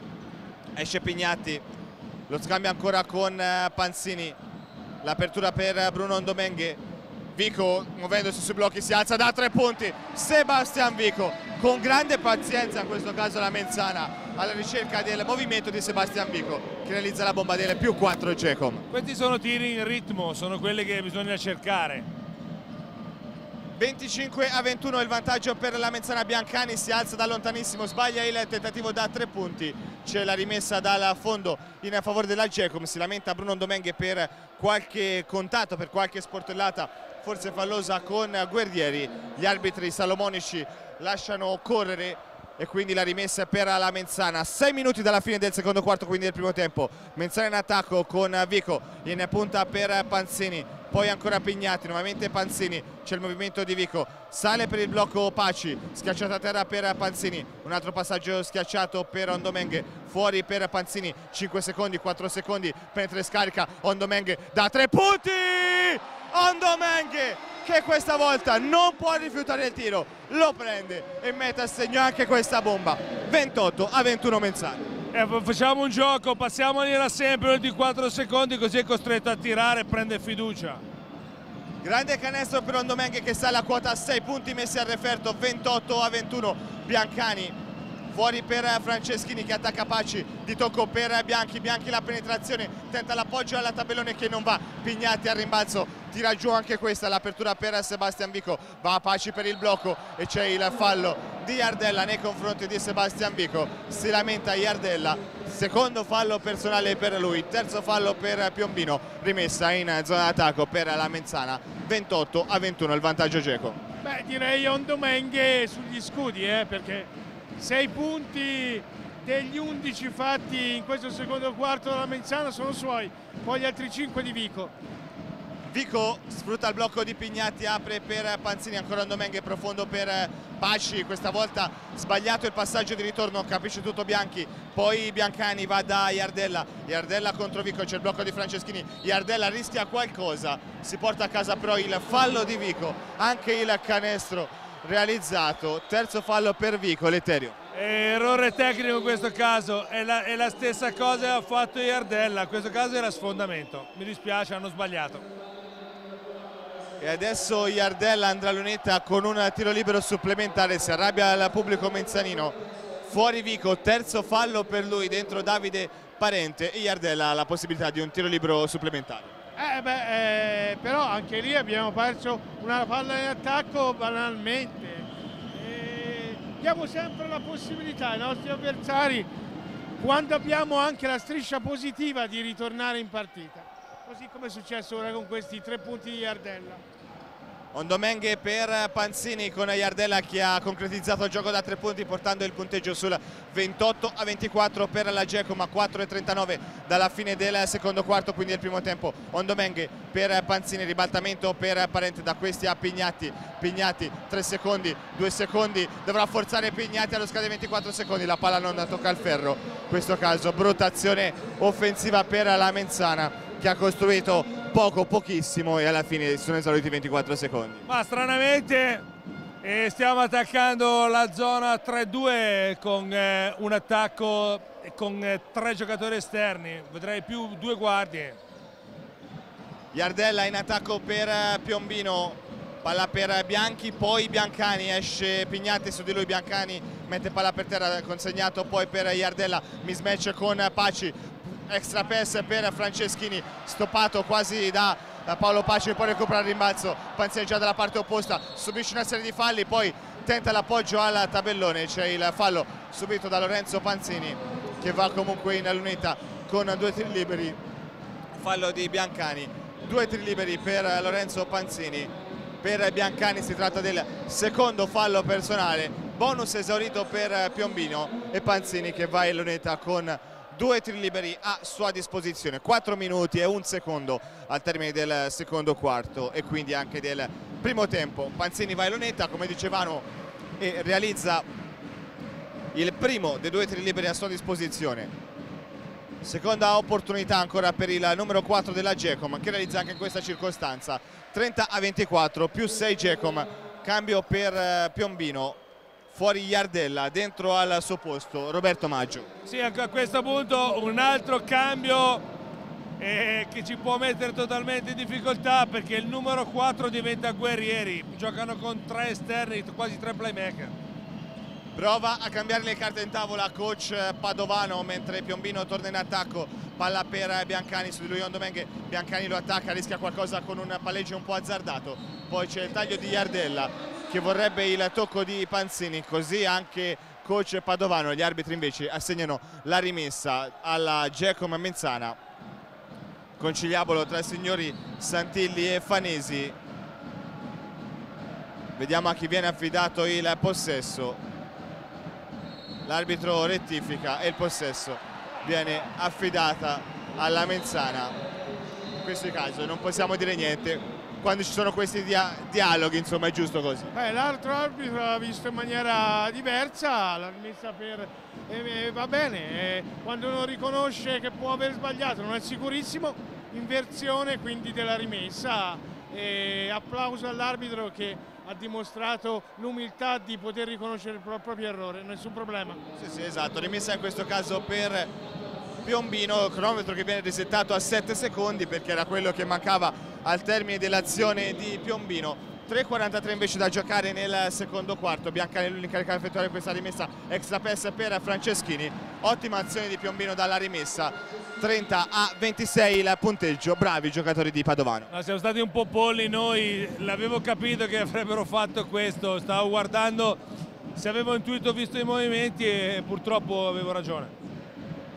esce Pignatti, lo scambia ancora con Panzini, l'apertura per Bruno Ondomenghe. Vico, muovendosi sui blocchi, si alza da tre punti. Sebastian Vico, con grande pazienza in questo caso la Menzana, alla ricerca del movimento di Sebastian Vico, che realizza la bomba delle più quattro Giacomo. Questi sono tiri in ritmo, sono quelli che bisogna cercare. venticinque a ventuno il vantaggio per la Menzana. Biancani si alza da lontanissimo, sbaglia il tentativo da tre punti, c'è la rimessa dal fondo in favore della Giacomo. Si lamenta Bruno Ondomenghe per qualche contatto, per qualche sportellata forse fallosa con Guerrieri. Gli arbitri salomonici lasciano correre e quindi la rimessa per la Menzana. Sei minuti dalla fine del secondo quarto, quindi del primo tempo. Menzana in attacco con Vico, in punta per Panzini, poi ancora Pignatti, nuovamente Panzini, c'è il movimento di Vico, sale per il blocco Paci, schiacciata a terra per Panzini, un altro passaggio schiacciato per Ondomenghe, fuori per Panzini, cinque secondi, quattro secondi, penetra e scarica, Ondomenghe da tre punti! Ondomenghe che questa volta non può rifiutare il tiro, lo prende e mette a segno anche questa bomba. Ventotto a ventuno Menzana. Eh, facciamo un gioco, passiamogliela sempre di quattro secondi, così è costretto a tirare e prende fiducia. Grande canestro per Ondomenghe che sale a quota sei punti messi al referto. Ventotto a ventuno. Biancani fuori per Franceschini che attacca Paci, di tocco per Bianchi, Bianchi la penetrazione, tenta l'appoggio alla tabellone che non va, Pignatti al rimbalzo, tira giù anche questa, l'apertura per Sebastian Vico, va a Paci per il blocco e c'è il fallo di Iardella nei confronti di Sebastian Vico. Si lamenta Iardella, secondo fallo personale per lui, terzo fallo per Piombino, rimessa in zona d'attacco per la Menzana. Ventotto a ventuno il vantaggio Geco. Beh, direi Ondomenghe sugli scudi, eh, perché sei punti degli undici fatti in questo secondo quarto dalla Menzana sono suoi, poi gli altri cinque di Vico. Vico sfrutta il blocco di Pignatti, apre per Panzini, ancora Ndomenghe profondo per Paci, questa volta sbagliato il passaggio di ritorno, capisce tutto Bianchi, poi Biancani va da Iardella, Iardella contro Vico, c'è il blocco di Franceschini, Iardella rischia qualcosa, si porta a casa però il fallo di Vico, anche il canestro realizzato, terzo fallo per Vico. Letterio. Errore tecnico in questo caso, è la, è la stessa cosa che ha fatto Iardella, in questo caso era sfondamento, mi dispiace, hanno sbagliato. E adesso Iardella andrà a lunetta con un tiro libero supplementare, si arrabbia il pubblico menzanino, fuori Vico, terzo fallo per lui, dentro Davide Parente e Iardella ha la possibilità di un tiro libero supplementare. Eh beh, eh, però anche lì abbiamo perso una palla in attacco banalmente. Eh, diamo sempre la possibilità ai nostri avversari, quando abbiamo anche la striscia positiva, di ritornare in partita. Così come è successo ora con questi tre punti di Iardella. Ndomenghe per Panzini con Iardella che ha concretizzato il gioco da tre punti portando il punteggio sul ventotto a ventiquattro per la Gecom, a quattro e trentanove dalla fine del secondo quarto, quindi del primo tempo. Ndomenghe per Panzini, ribaltamento per Parente, da questi a Pignatti, Pignatti tre secondi, due secondi, dovrà forzare Pignatti allo scadere ventiquattro secondi, la palla non tocca il ferro, in questo caso brutta azione offensiva per la Menzana che ha costruito poco, pochissimo, e alla fine sono esauriti ventiquattro secondi. Ma stranamente eh, stiamo attaccando la zona tre due con eh, un attacco con eh, tre giocatori esterni, vedrei più due guardie. Iardella in attacco per Piombino, palla per Bianchi, poi Biancani, esce Pignatti su di lui, Biancani mette palla per terra, consegnato poi per Iardella, mismatch con Paci, extra pass per Franceschini, stoppato quasi da, da Paolo Paci, poi recupera il rimbalzo, Panzini già dalla parte opposta, subisce una serie di falli, poi tenta l'appoggio al tabellone, c'è il fallo subito da Lorenzo Panzini che va comunque in lunetta con due tiri liberi, fallo di Biancani, due tiri liberi per Lorenzo Panzini, per Biancani si tratta del secondo fallo personale, bonus esaurito per Piombino e Panzini che va in lunetta con due tiri liberi a sua disposizione, quattro minuti e un secondo al termine del secondo quarto e quindi anche del primo tempo. Panzini va in lunetta, come dicevamo, e realizza il primo dei due tiri liberi a sua disposizione. Seconda opportunità ancora per il numero quattro della Gecom, che realizza anche in questa circostanza, trenta a ventiquattro, più sei Gecom, cambio per Piombino. Fuori Iardella, dentro al suo posto Roberto Maggio. Sì, anche a questo punto un altro cambio eh, che ci può mettere totalmente in difficoltà, perché il numero quattro diventa Guerrieri, giocano con tre esterni, quasi tre playmaker. Prova a cambiare le carte in tavola coach Padovano mentre Piombino torna in attacco, palla per Biancani su di lui Ndomenghe, Biancani lo attacca, rischia qualcosa con un palleggio un po' azzardato, poi c'è il taglio di Iardella che vorrebbe il tocco di Panzini, così anche coach Padovano. Gli arbitri invece assegnano la rimessa alla Gecom Menzana, conciliabolo tra i signori Santilli e Fanesi. Vediamo a chi viene affidato il possesso, l'arbitro rettifica e il possesso viene affidata alla Menzana. In questo caso non possiamo dire niente, quando ci sono questi dia dialoghi, insomma, è giusto così. L'altro arbitro l'ha visto in maniera diversa, l'ha rimessa per... Eh, va bene, eh, quando uno riconosce che può aver sbagliato, non è sicurissimo, inversione quindi della rimessa, eh, applauso all'arbitro che ha dimostrato l'umiltà di poter riconoscere il proprio errore, nessun problema. Sì, sì, esatto, rimessa in questo caso per Piombino, cronometro che viene risettato a sette secondi perché era quello che mancava al termine dell'azione di Piombino. tre e quarantatré invece da giocare nel secondo quarto, Biancani è l'unica a effettuare questa rimessa, extra pass per Franceschini, ottima azione di Piombino dalla rimessa, trenta a ventisei il punteggio, bravi i giocatori di Padovano. No, siamo stati un po' polli noi, l'avevo capito che avrebbero fatto questo, stavo guardando se avevo intuito, visto i movimenti e purtroppo avevo ragione.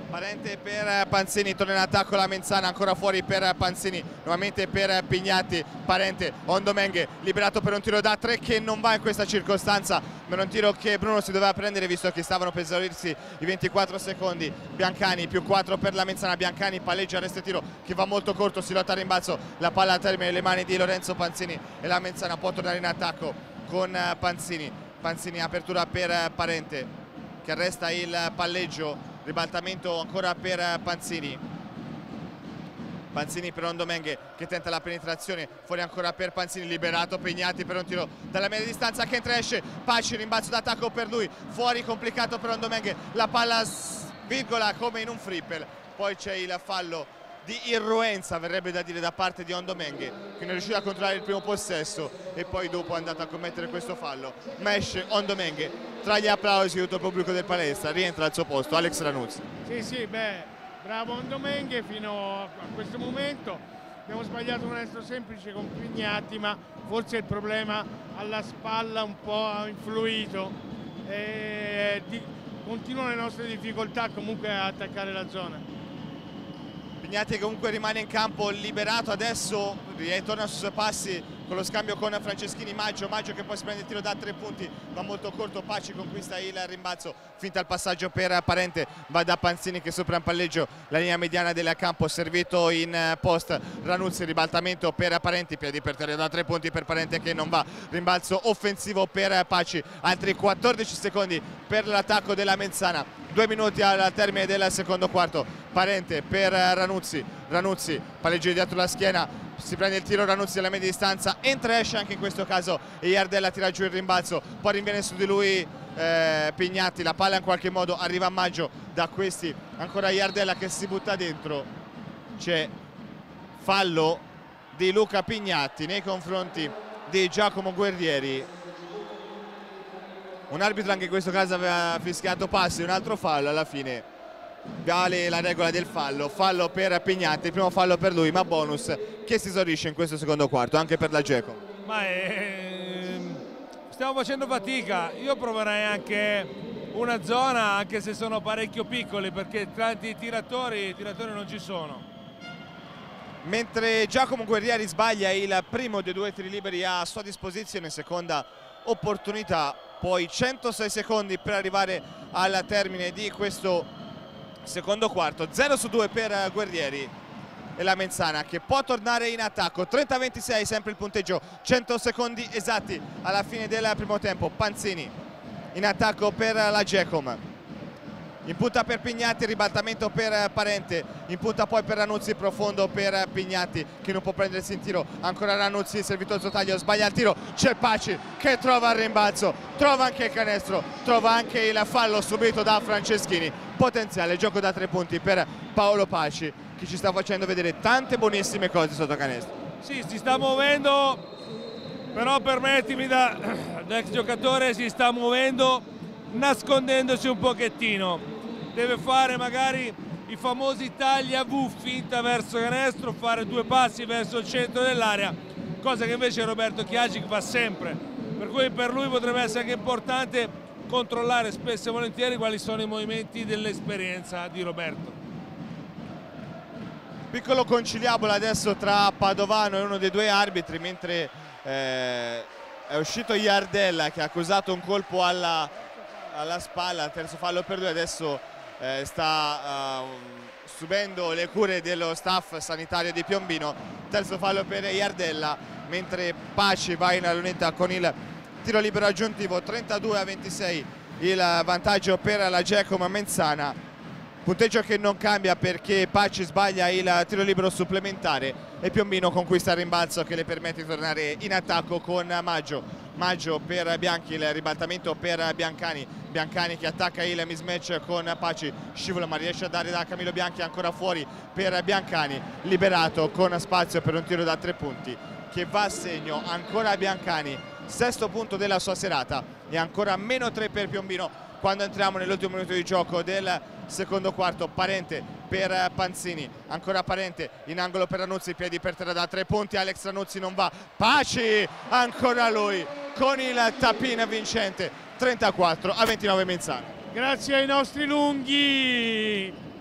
Parente per Panzini, torna in attacco la Menzana, ancora fuori per Panzini, nuovamente per Pignatti, Parente, Ondomenghe, liberato per un tiro da tre che non va in questa circostanza, ma un tiro che Bruno si doveva prendere visto che stavano per esaurirsi i ventiquattro secondi. Biancani più quattro per la Menzana, Biancani palleggia, resta tiro che va molto corto, si lotta a rimbalzo, la palla al termine, le mani di Lorenzo Panzini e la Menzana può tornare in attacco con Panzini, Panzini apertura per Parente che arresta il palleggio. Ribaltamento ancora per Panzini, Panzini per Ondomenghe che tenta la penetrazione, fuori ancora per Panzini, liberato Pignatti per un tiro dalla media distanza che entra, esce, Paci, rimbalzo d'attacco per lui, fuori complicato per Ondomenghe, la palla svirgola come in un frippel, poi c'è il fallo di irruenza, verrebbe da dire, da parte di Ondomenghe che non è riuscito a controllare il primo possesso e poi dopo è andato a commettere questo fallo, ma esce Ondomenghe. Tra gli applausi di tutto il pubblico del palestra rientra al suo posto Alex Ranuzzi. Sì, sì, beh, bravo Ondomenghe fino a questo momento. Abbiamo sbagliato un estro semplice con Pignatti, ma forse il problema alla spalla un po' ha influito. E di, continuano le nostre difficoltà comunque a attaccare la zona. Pignatti comunque rimane in campo liberato, adesso ritorna sui suoi passi con lo scambio con Franceschini, Maggio, Maggio che poi si prende il tiro da tre punti, va molto corto, Paci conquista il rimbalzo, finta il passaggio per Parente, va da Panzini che sopra in palleggio la linea mediana del campo, servito in post, Ranuzzi, ribaltamento per Parente, piedi per terra da tre punti per Parente che non va, rimbalzo offensivo per Paci, altri quattordici secondi per l'attacco della Menzana, due minuti al termine del secondo quarto, Parente per Ranuzzi, Ranuzzi palleggio dietro la schiena, si prende il tiro Ranuzzi alla media distanza, entra e esce anche in questo caso e Iardella tira giù il rimbalzo, poi rinviene su di lui eh, Pignatti, la palla in qualche modo arriva a Maggio, da questi ancora Iardella che si butta dentro, c'è fallo di Luca Pignatti nei confronti di Giacomo Guerrieri, un arbitro anche in questo caso aveva fischiato passi, un altro fallo, alla fine vale la regola del fallo, fallo per Pignatti, il primo fallo per lui, ma bonus che si esaurisce in questo secondo quarto anche per la Geco. Ma è... stiamo facendo fatica, io proverei anche una zona anche se sono parecchio piccoli perché tanti tiratori, tiratori non ci sono. Mentre Giacomo Guerrieri sbaglia il primo dei due tiri liberi a sua disposizione, seconda opportunità, poi centosei secondi per arrivare al termine di questo secondo quarto, zero su due per Guerrieri e la Menzana che può tornare in attacco, trenta a ventisei sempre il punteggio, cento secondi esatti alla fine del primo tempo. Panzini in attacco per la Gecom, in punta per Pignatti, ribaltamento per Parente, in punta poi per Ranuzzi, profondo per Pignatti che non può prendersi in tiro, ancora Ranuzzi, servito il suo taglio, sbaglia il tiro, c'è Paci che trova il rimbalzo, trova anche il canestro, trova anche il fallo subito da Franceschini, potenziale gioco da tre punti per Paolo Paci che ci sta facendo vedere tante buonissime cose sotto canestro. Sì, si sta muovendo, però permettimi da, da ex giocatore, si sta muovendo nascondendosi un pochettino, deve fare magari i famosi tagli a V, finta verso canestro, fare due passi verso il centro dell'area, cosa che invece Roberto Chiagic fa sempre, per cui per lui potrebbe essere anche importante controllare spesso e volentieri quali sono i movimenti dell'esperienza di Roberto. Piccolo conciliabolo adesso tra Padovano e uno dei due arbitri, mentre eh, è uscito Iardella che ha accusato un colpo alla, alla spalla, terzo fallo per lui, adesso eh, sta uh, subendo le cure dello staff sanitario di Piombino, terzo fallo per Iardella, mentre Paci va in lunetta con il tiro libero aggiuntivo, trentadue a ventisei il vantaggio per la Gecom Menzana, punteggio che non cambia perché Paci sbaglia il tiro libero supplementare e Piombino conquista il rimbalzo che le permette di tornare in attacco con Maggio. Maggio per Bianchi, il ribaltamento per Biancani, Biancani che attacca il mismatch con Paci, scivola ma riesce a dare da Camillo Bianchi, ancora fuori per Biancani, liberato con spazio per un tiro da tre punti che va a segno ancora Biancani, sesto punto della sua serata e ancora meno tre per Piombino quando entriamo nell'ultimo minuto di gioco del secondo quarto. Parente per Panzini, ancora Parente in angolo per Ranuzzi, piedi per terra da tre punti, Alex Ranuzzi non va, Paci ancora lui con il tap-in vincente, trentaquattro a ventinove Menzana. Grazie ai nostri lunghi,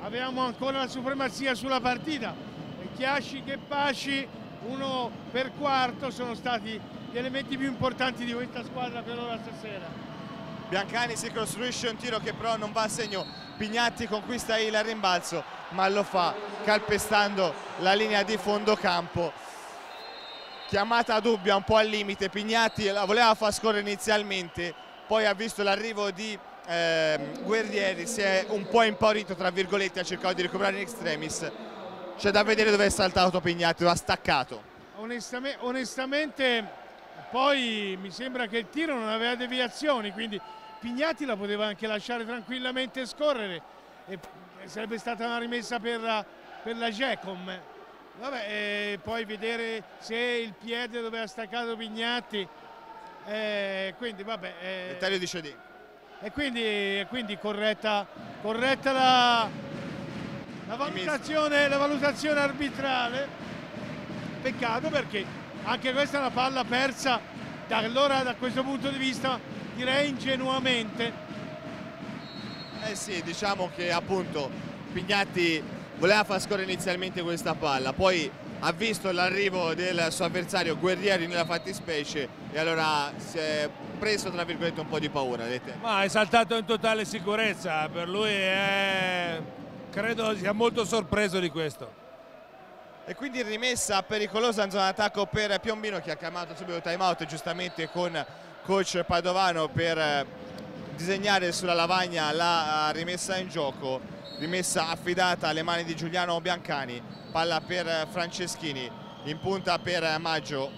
avevamo ancora la supremazia sulla partita. Chiasci che Pasci, uno per quarto, sono stati gli elementi più importanti di questa squadra per ora stasera. Biancani si costruisce un tiro che però non va a segno. Pignatti conquista il rimbalzo, ma lo fa calpestando la linea di fondo campo. Chiamata dubbia un po' al limite. Pignatti la voleva far scorrere inizialmente, poi ha visto l'arrivo di eh, Guerrieri, si è un po' impaurito tra virgolette, ha cercato di recuperare in extremis. C'è da vedere dove è saltato Pignatti, dove ha staccato. Onestamente, onestamente poi mi sembra che il tiro non aveva deviazioni, quindi Pignatti la poteva anche lasciare tranquillamente scorrere e sarebbe stata una rimessa per la, per la Gecom. Vabbè, e poi vedere se il piede dove ha staccato Pignatti, eh, quindi vabbè. Eh, Letterio dice di. E quindi, e quindi corretta, corretta la, la, valutazione, la valutazione arbitrale. Peccato perché anche questa è una palla persa, da allora da questo punto di vista direi ingenuamente. Eh sì, diciamo che appunto Pignatti voleva far scorrere inizialmente questa palla, poi ha visto l'arrivo del suo avversario Guerrieri nella fattispecie e allora si è preso tra virgolette un po' di paura. Ma è saltato in totale sicurezza, per lui è... credo sia molto sorpreso di questo. E quindi rimessa pericolosa in zona d'attacco per Piombino, che ha chiamato subito time out giustamente con coach Padovano per disegnare sulla lavagna la rimessa in gioco. Rimessa affidata alle mani di Giuliano Biancani, palla per Franceschini, in punta per Maggio,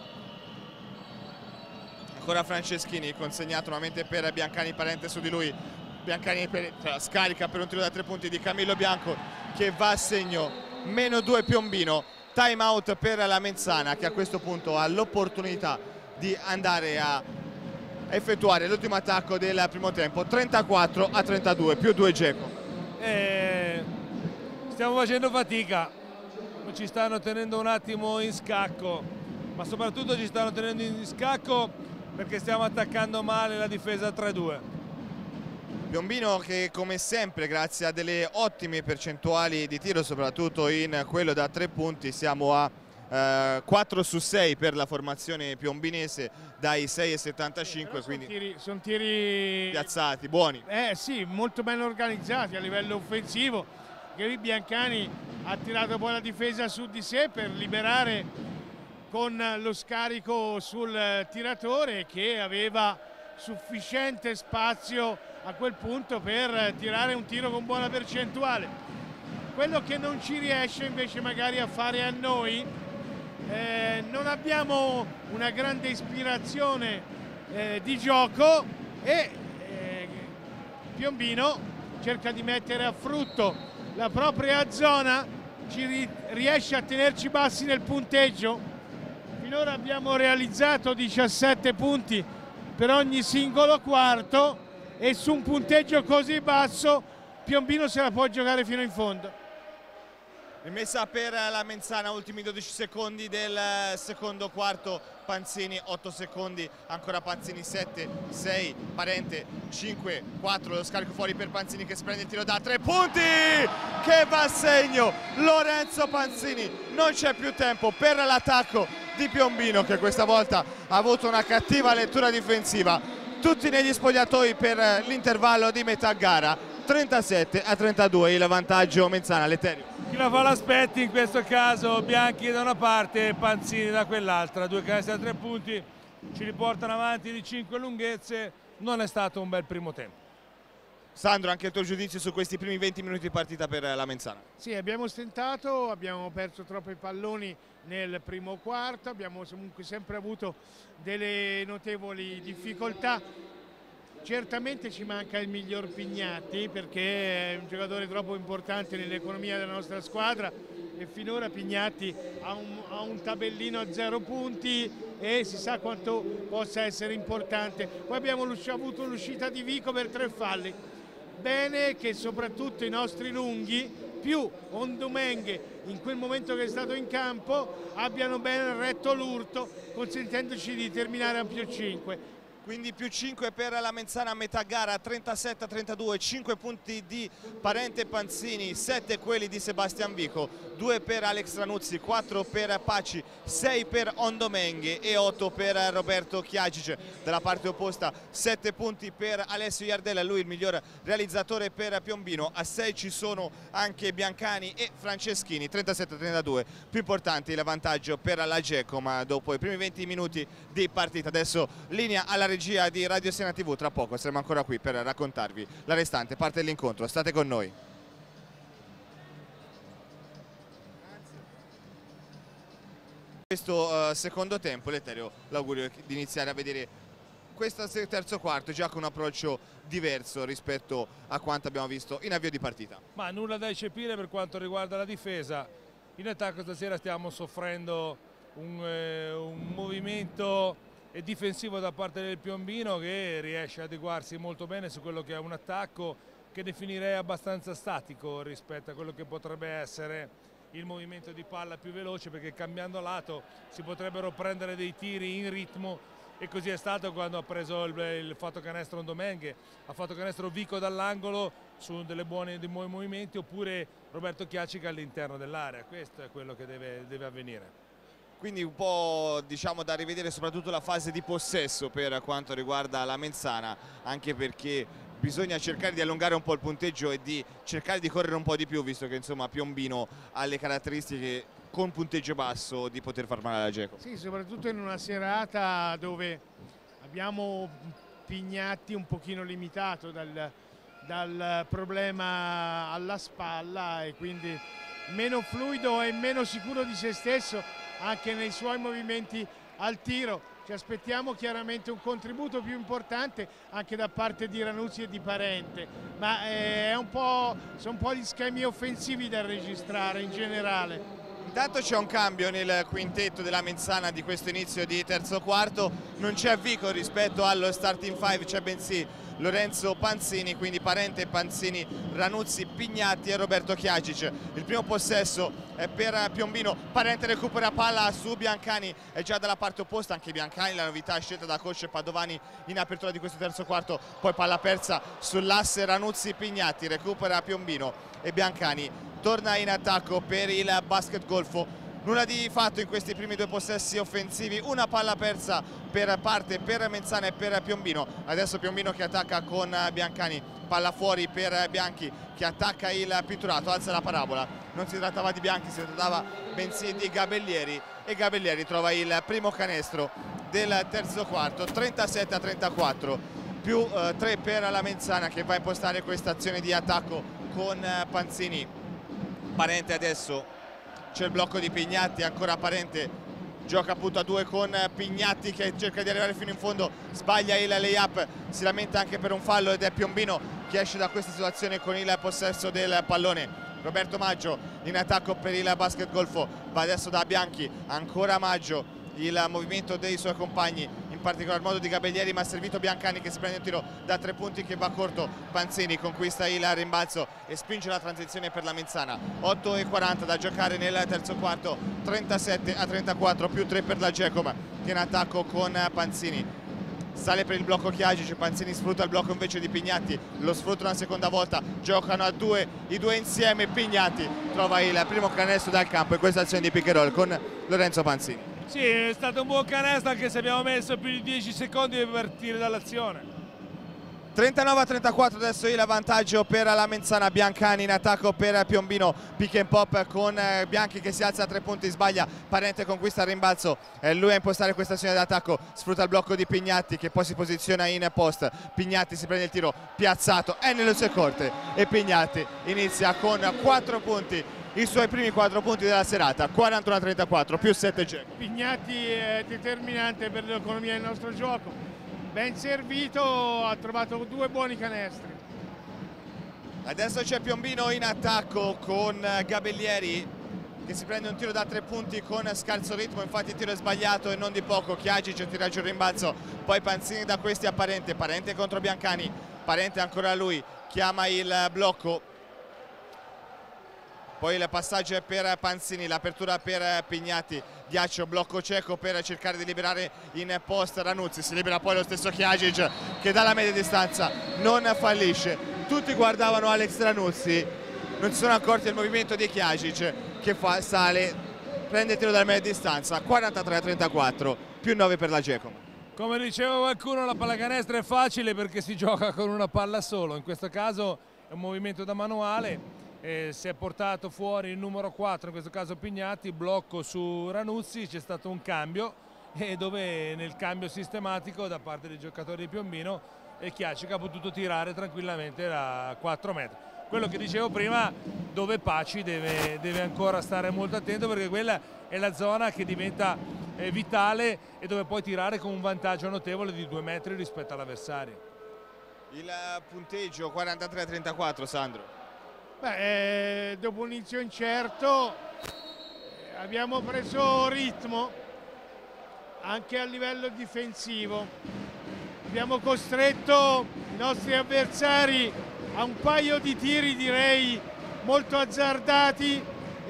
ancora Franceschini, consegnato nuovamente per Biancani, parente su di lui. Biancani per, cioè, scarica per un tiro da tre punti di Camillo Bianco che va a segno. Meno due Piombino, time out per la Menzana, che a questo punto ha l'opportunità di andare a effettuare l'ultimo attacco del primo tempo. Trentaquattro a trentadue, più due Geco. Eh, stiamo facendo fatica, ci stanno tenendo un attimo in scacco, ma soprattutto ci stanno tenendo in scacco perché stiamo attaccando male la difesa tre due. Piombino che come sempre, grazie a delle ottime percentuali di tiro, soprattutto in quello da tre punti, siamo a eh, quattro su sei per la formazione piombinese dai sei virgola settantacinque, sono quindi tiri, sono tiri piazzati, buoni. Eh sì, molto ben organizzati a livello offensivo. Che Biancani ha tirato poi la difesa su di sé per liberare con lo scarico sul tiratore, che aveva sufficiente spazio a quel punto per tirare un tiro con buona percentuale. Quello che non ci riesce invece magari a fare a noi, eh, non abbiamo una grande ispirazione eh, di gioco e eh, Piombino cerca di mettere a frutto la propria zona, ci ri riesce a tenerci bassi nel punteggio. Finora abbiamo realizzato diciassette punti per ogni singolo quarto e su un punteggio così basso Piombino se la può giocare fino in fondo. Rimessa per la Menzana, ultimi dodici secondi del secondo quarto. Panzini otto secondi, ancora Panzini sette, sei, Parente cinque, quattro, lo scarico fuori per Panzini che si prende il tiro da tre punti che va a segno Lorenzo Panzini. Non c'è più tempo per l'attacco di Piombino, che questa volta ha avuto una cattiva lettura difensiva. Tutti negli spogliatoi per l'intervallo di metà gara. Trentasette a trentadue il vantaggio Menzana. Letterio. Chi la fa l'aspetti in questo caso? Bianchi da una parte e Panzini da quell'altra. Due canestri a tre punti ci riportano avanti di cinque lunghezze. Non è stato un bel primo tempo. Sandro, anche il tuo giudizio su questi primi venti minuti di partita per la Menzana? Sì, abbiamo stentato, abbiamo perso troppi palloni nel primo quarto, abbiamo comunque sempre avuto delle notevoli difficoltà. Certamente ci manca il miglior Pignatti, perché è un giocatore troppo importante nell'economia della nostra squadra e finora Pignatti ha un, ha un tabellino a zero punti e si sa quanto possa essere importante. Poi abbiamo avuto l'uscita di Vico per tre falli. Bene che soprattutto i nostri lunghi, più Ondumenghe in quel momento che è stato in campo, abbiano ben retto l'urto, consentendoci di terminare a più cinque. Quindi più cinque per la Menzana a metà gara, trentasette a trentadue, cinque punti di Parente e Panzini, sette quelli di Sebastian Vico, due per Alex Ranuzzi, quattro per Paci, sei per Ondomenghe e otto per Roberto Chiagic. Dalla parte opposta sette punti per Alessio Iardella, lui il miglior realizzatore per Piombino, a sei ci sono anche Biancani e Franceschini, trentasette a trentadue, più importante il vantaggio per la Geco, ma dopo i primi venti minuti di partita. Adesso linea alla regia di Radio Siena tivù, tra poco saremo ancora qui per raccontarvi la restante parte dell'incontro, state con noi. Questo uh, secondo tempo, Letterio, l'augurio di iniziare a vedere questo terzo quarto già con un approccio diverso rispetto a quanto abbiamo visto in avvio di partita. Ma nulla da eccepire per quanto riguarda la difesa. In attacco stasera stiamo soffrendo un, eh, un movimento e difensivo da parte del Piombino che riesce a adeguarsi molto bene su quello che è un attacco che definirei abbastanza statico rispetto a quello che potrebbe essere il movimento di palla più veloce, perché cambiando lato si potrebbero prendere dei tiri in ritmo, e così è stato quando ha preso il, il fatto canestro Ondomenghe, ha fatto canestro Vico dall'angolo su delle buone, dei buoni movimenti, oppure Roberto Chiacic all'interno dell'area. Questo è quello che deve, deve avvenire. Quindi un po', diciamo, da rivedere soprattutto la fase di possesso per quanto riguarda la Menzana, anche perché bisogna cercare di allungare un po' il punteggio e di cercare di correre un po' di più, visto che insomma Piombino ha le caratteristiche con punteggio basso di poter far male alla Geco. Sì, soprattutto in una serata dove abbiamo Pignatti un pochino limitato dal, dal problema alla spalla, e quindi meno fluido e meno sicuro di se stesso anche nei suoi movimenti al tiro. Ci aspettiamo chiaramente un contributo più importante anche da parte di Ranuzzi e di Parente, ma è un po', sono un po' gli schemi offensivi da registrare in generale. Intanto c'è un cambio nel quintetto della Menzana di questo inizio di terzo quarto, non c'è Vico rispetto allo starting five, c'è bensì Lorenzo Panzini, quindi Parente, Panzini, Ranuzzi, Pignatti e Roberto Chiagic. Il primo possesso è per Piombino, Parente recupera palla su Biancani, è già dalla parte opposta anche Biancani, la novità scelta da coach Padovani in apertura di questo terzo quarto, poi palla persa sull'asse Ranuzzi, Pignatti, recupera Piombino e Biancani torna in attacco per il basket golfo. Nulla di fatto in questi primi due possessi offensivi, una palla persa per parte per Menzana e per Piombino. Adesso Piombino che attacca con Biancani, palla fuori per Bianchi che attacca il pitturato, alza la parabola. Non si trattava di Bianchi, si trattava bensì di Gabellieri, e Gabellieri trova il primo canestro del terzo quarto, trentasette a trentaquattro, più eh, tre per la Menzana che va a impostare questa azione di attacco con eh, Panzini. Parente adesso, c'è il blocco di Pignatti, ancora Parente gioca appunto a due con Pignatti che cerca di arrivare fino in fondo, sbaglia il lay-up, si lamenta anche per un fallo ed è Piombino che esce da questa situazione con il possesso del pallone. Roberto Maggio in attacco per il basket golfo, va adesso da Bianchi, ancora Maggio, il movimento dei suoi compagni, in particolar modo di Gabellieri, ma ha servito Biancani che si prende un tiro da tre punti che va corto. Panzini conquista il rimbalzo e spinge la transizione per la Menzana. otto e quaranta da giocare nel terzo quarto, trentasette a trentaquattro, più tre per la Geco che in attacco con Panzini. Sale per il blocco Chiagic, Panzini sfrutta il blocco invece di Pignatti, lo sfrutta una seconda volta, giocano a due i due insieme, Pignatti trova il primo canestro dal campo in questa azione di pick and roll con Lorenzo Panzini. Sì, è stato un buon canestro, anche se abbiamo messo più di dieci secondi per partire dall'azione. trentanove a trentaquattro adesso il vantaggio per la Menzana. Biancani in attacco per Piombino, pick and pop con Bianchi che si alza a tre punti, sbaglia, Parente conquista il rimbalzo, è lui a impostare questa azione d'attacco, sfrutta il blocco di Pignatti che poi si posiziona in post. Pignatti si prende il tiro piazzato, è nelle sue corte e Pignatti inizia con quattro punti, i suoi primi quattro punti della serata, quarantuno a trentaquattro, più sette Geco. Pignatti è determinante per l'economia del nostro gioco, ben servito, ha trovato due buoni canestri. Adesso c'è Piombino in attacco con Gabellieri che si prende un tiro da tre punti con scarso ritmo, infatti il tiro è sbagliato e non di poco. Chiagic tira giù il rimbalzo, poi Panzini da questi a Parente, Parente contro Biancani, Parente ancora lui, chiama il blocco, poi il passaggio è per Panzini, l'apertura per Pignatti, ghiaccio, blocco cieco per cercare di liberare in post Ranuzzi, si libera poi lo stesso Kjajic che dalla media distanza non fallisce. Tutti guardavano Alex Ranuzzi, non si sono accorti del movimento di Kjajic che fa, sale, prende il tiro dalla media distanza, quarantatré a trentaquattro, più nove per la Gekom. Come diceva qualcuno, la pallacanestro è facile perché si gioca con una palla solo, in questo caso è un movimento da manuale. Eh, si è portato fuori il numero quattro, in questo caso Pignatti, blocco su Ranuzzi, c'è stato un cambio e dove nel cambio sistematico da parte dei giocatori di Piombino e Kjajic ha potuto tirare tranquillamente da quattro metri. Quello che dicevo prima, dove Paci deve, deve ancora stare molto attento perché quella è la zona che diventa eh, vitale e dove puoi tirare con un vantaggio notevole di due metri rispetto all'avversario. Il punteggio quarantatré a trentaquattro, Sandro. Beh, eh, dopo un inizio incerto eh, abbiamo preso ritmo anche a livello difensivo, abbiamo costretto i nostri avversari a un paio di tiri direi molto azzardati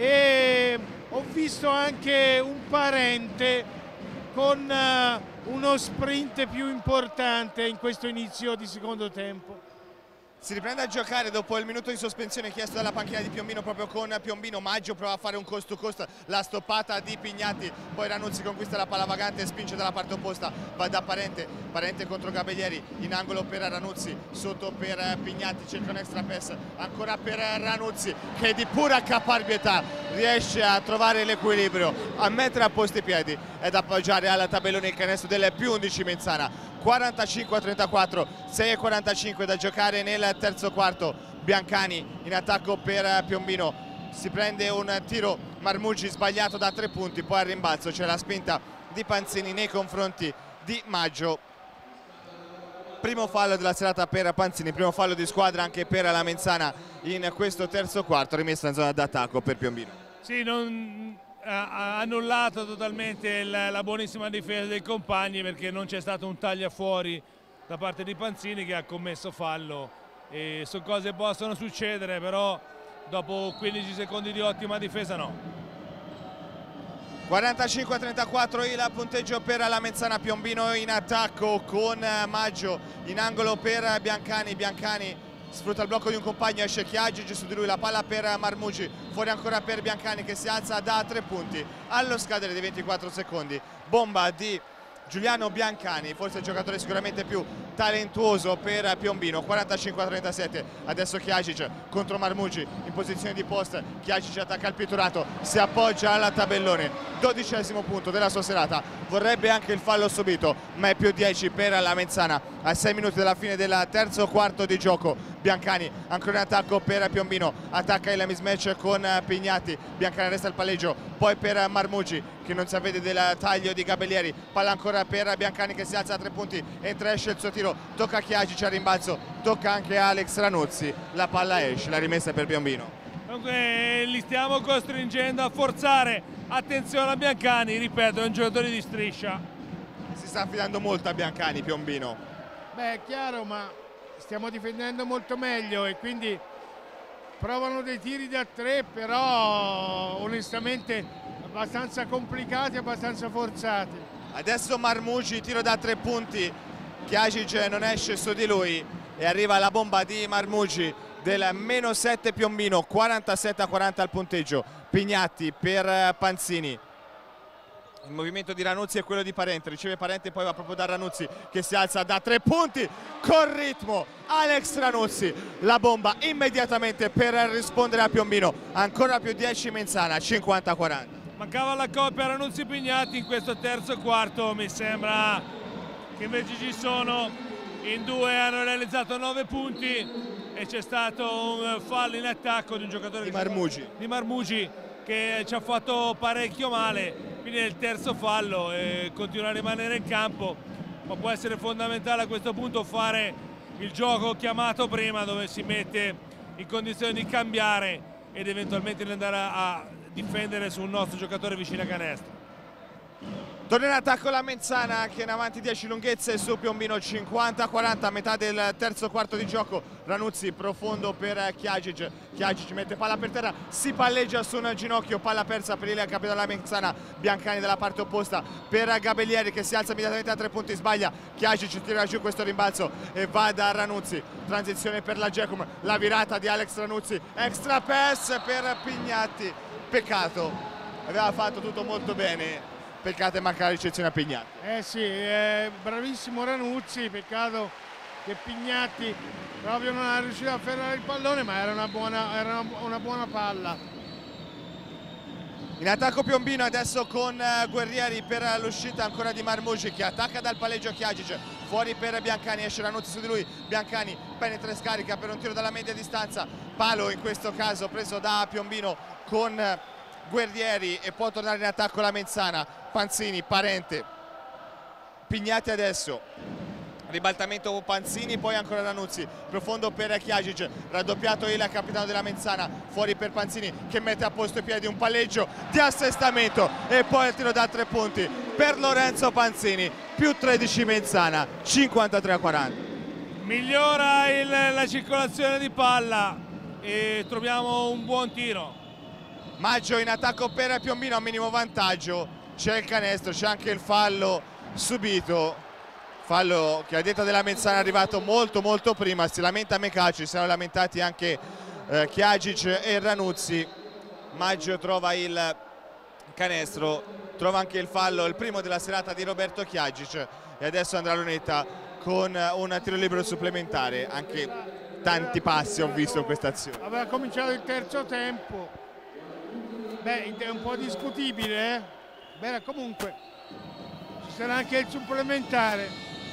e ho visto anche un Parente con uh, uno sprint più importante in questo inizio di secondo tempo. Si riprende a giocare dopo il minuto di sospensione chiesto dalla panchina di Piombino proprio con Piombino. Maggio prova a fare un cost to cost, la stoppata di Pignatti, poi Ranuzzi conquista la palla vagante e spinge dalla parte opposta, va da Parente, Parente contro Gabellieri, in angolo per Ranuzzi, sotto per Pignatti, cerca un extra pass, ancora per Ranuzzi che di pura caparbietà riesce a trovare l'equilibrio, a mettere a posto i piedi ed appoggiare alla tabellone il canestro delle più undici Menzana. quarantacinque a trentaquattro, sei e quarantacinque da giocare nel terzo quarto. Biancani in attacco per Piombino, si prende un tiro Marmuggi sbagliato da tre punti, poi al rimbalzo c'è la spinta di Panzini nei confronti di Maggio. Primo fallo della serata per Panzini, primo fallo di squadra anche per la Menzana in questo terzo quarto, rimessa in zona d'attacco per Piombino. Sì, non... ha annullato totalmente la, la buonissima difesa dei compagni perché non c'è stato un tagliafuori da parte di Panzini che ha commesso fallo e sono cose che possono succedere, però dopo quindici secondi di ottima difesa no. quarantacinque a trentaquattro il punteggio per la Menzana. Piombino in attacco con Maggio in angolo per Biancani, Biancani sfrutta il blocco di un compagno, esce Kjajic, su di lui la palla per Marmuggi, fuori ancora per Biancani che si alza da tre punti allo scadere dei ventiquattro secondi. Bomba di Giuliano Biancani, forse il giocatore sicuramente più talentuoso per Piombino. Quarantacinque a trentasette, adesso Kjajic contro Marmuggi in posizione di post, Kjajic attacca il pitturato, si appoggia alla tabellone, dodicesimo punto della sua serata, vorrebbe anche il fallo subito ma è più dieci per la Menzana a sei minuti dalla fine del terzo quarto di gioco. Biancani ancora in attacco per Piombino, attacca il mismatch con Pignatti, Biancani resta il palleggio, poi per Marmuggi che non si avvede del taglio di Gabellieri, palla ancora per Biancani che si alza a tre punti, entra esce il suo tiro, tocca a Kjajic al rimbalzo, tocca anche a Alex Ranuzzi, la palla esce, la rimessa è per Piombino. Dunque li stiamo costringendo a forzare, attenzione a Biancani, ripeto è un giocatore di striscia. Si sta affidando molto a Biancani Piombino. Beh, è chiaro, ma stiamo difendendo molto meglio e quindi provano dei tiri da tre, però onestamente abbastanza complicati, abbastanza forzati. Adesso Marmuggi, tiro da tre punti, Kjajic non esce su di lui e arriva la bomba di Marmuggi del meno sette Piombino, quarantasette a quaranta al punteggio. Pignatti per Panzini. Il movimento di Ranuzzi è quello di Parente, riceve Parente e poi va proprio da Ranuzzi che si alza da tre punti con ritmo. Alex Ranuzzi, la bomba immediatamente per rispondere a Piombino, ancora più dieci Menzana, cinquanta a quaranta. Mancava la coppia Ranuzzi-Pignatti in questo terzo quarto, mi sembra che invece ci sono, in due hanno realizzato nove punti e c'è stato un fallo in attacco di un giocatore di Marmuggi. di Marmuggi che ci ha fatto parecchio male. Quindi è il terzo fallo e continua a rimanere in campo, ma può essere fondamentale a questo punto fare il gioco chiamato prima, dove si mette in condizione di cambiare ed eventualmente andare a, a difendere sul nostro giocatore vicino a canestro. Torna in attacco la Menzana, anche in avanti dieci lunghezze su Piombino, cinquanta a quaranta a metà del terzo quarto di gioco. Ranuzzi profondo per Chiagic, Chiagic mette palla per terra, si palleggia su un ginocchio, palla persa per il capitano della Menzana. Biancani dalla parte opposta per Gabellieri che si alza immediatamente a tre punti, sbaglia, Chiagic tira giù questo rimbalzo e va da Ranuzzi, transizione per la Giacomo, la virata di Alex Ranuzzi, extra pass per Pignatti, peccato, aveva fatto tutto molto bene. Peccato è mancare la ricezione a Pignatti. Eh sì, eh, bravissimo Ranuzzi, peccato che Pignatti proprio non è riuscito a fermare il pallone, ma era una buona, era una, una buona palla. In attacco Piombino adesso con uh, Guerrieri per uh, l'uscita ancora di Marmucci che attacca dal palleggio Chiagic, fuori per Biancani, esce Ranuzzi su di lui, Biancani penetra e scarica per un tiro dalla media distanza, palo in questo caso preso da Piombino con uh, Guerrieri e può tornare in attacco la Menzana. Panzini, Parente, Pignatti adesso, ribaltamento Panzini, poi ancora Ranuzzi, profondo per Chiagic, raddoppiato il capitano della Menzana, fuori per Panzini che mette a posto i piedi, un palleggio di assestamento e poi il tiro da tre punti per Lorenzo Panzini, più tredici Menzana, cinquantatré a quaranta. Migliora il, la circolazione di palla e troviamo un buon tiro. Maggio in attacco per Piombino, a minimo vantaggio, c'è il canestro, c'è anche il fallo subito, fallo che a detta della Menzana è arrivato molto molto prima, si lamenta Mecaci, si sono lamentati anche eh, Chiagic e Ranuzzi. Maggio trova il canestro, trova anche il fallo, il primo della serata di Roberto Chiagic e adesso andrà Lunetta con un tiro libero supplementare, anche tanti passi ho visto in questa azione. Aveva cominciato il terzo tempo, beh è un po' discutibile, eh? Beh, comunque ci sarà anche il supplementare.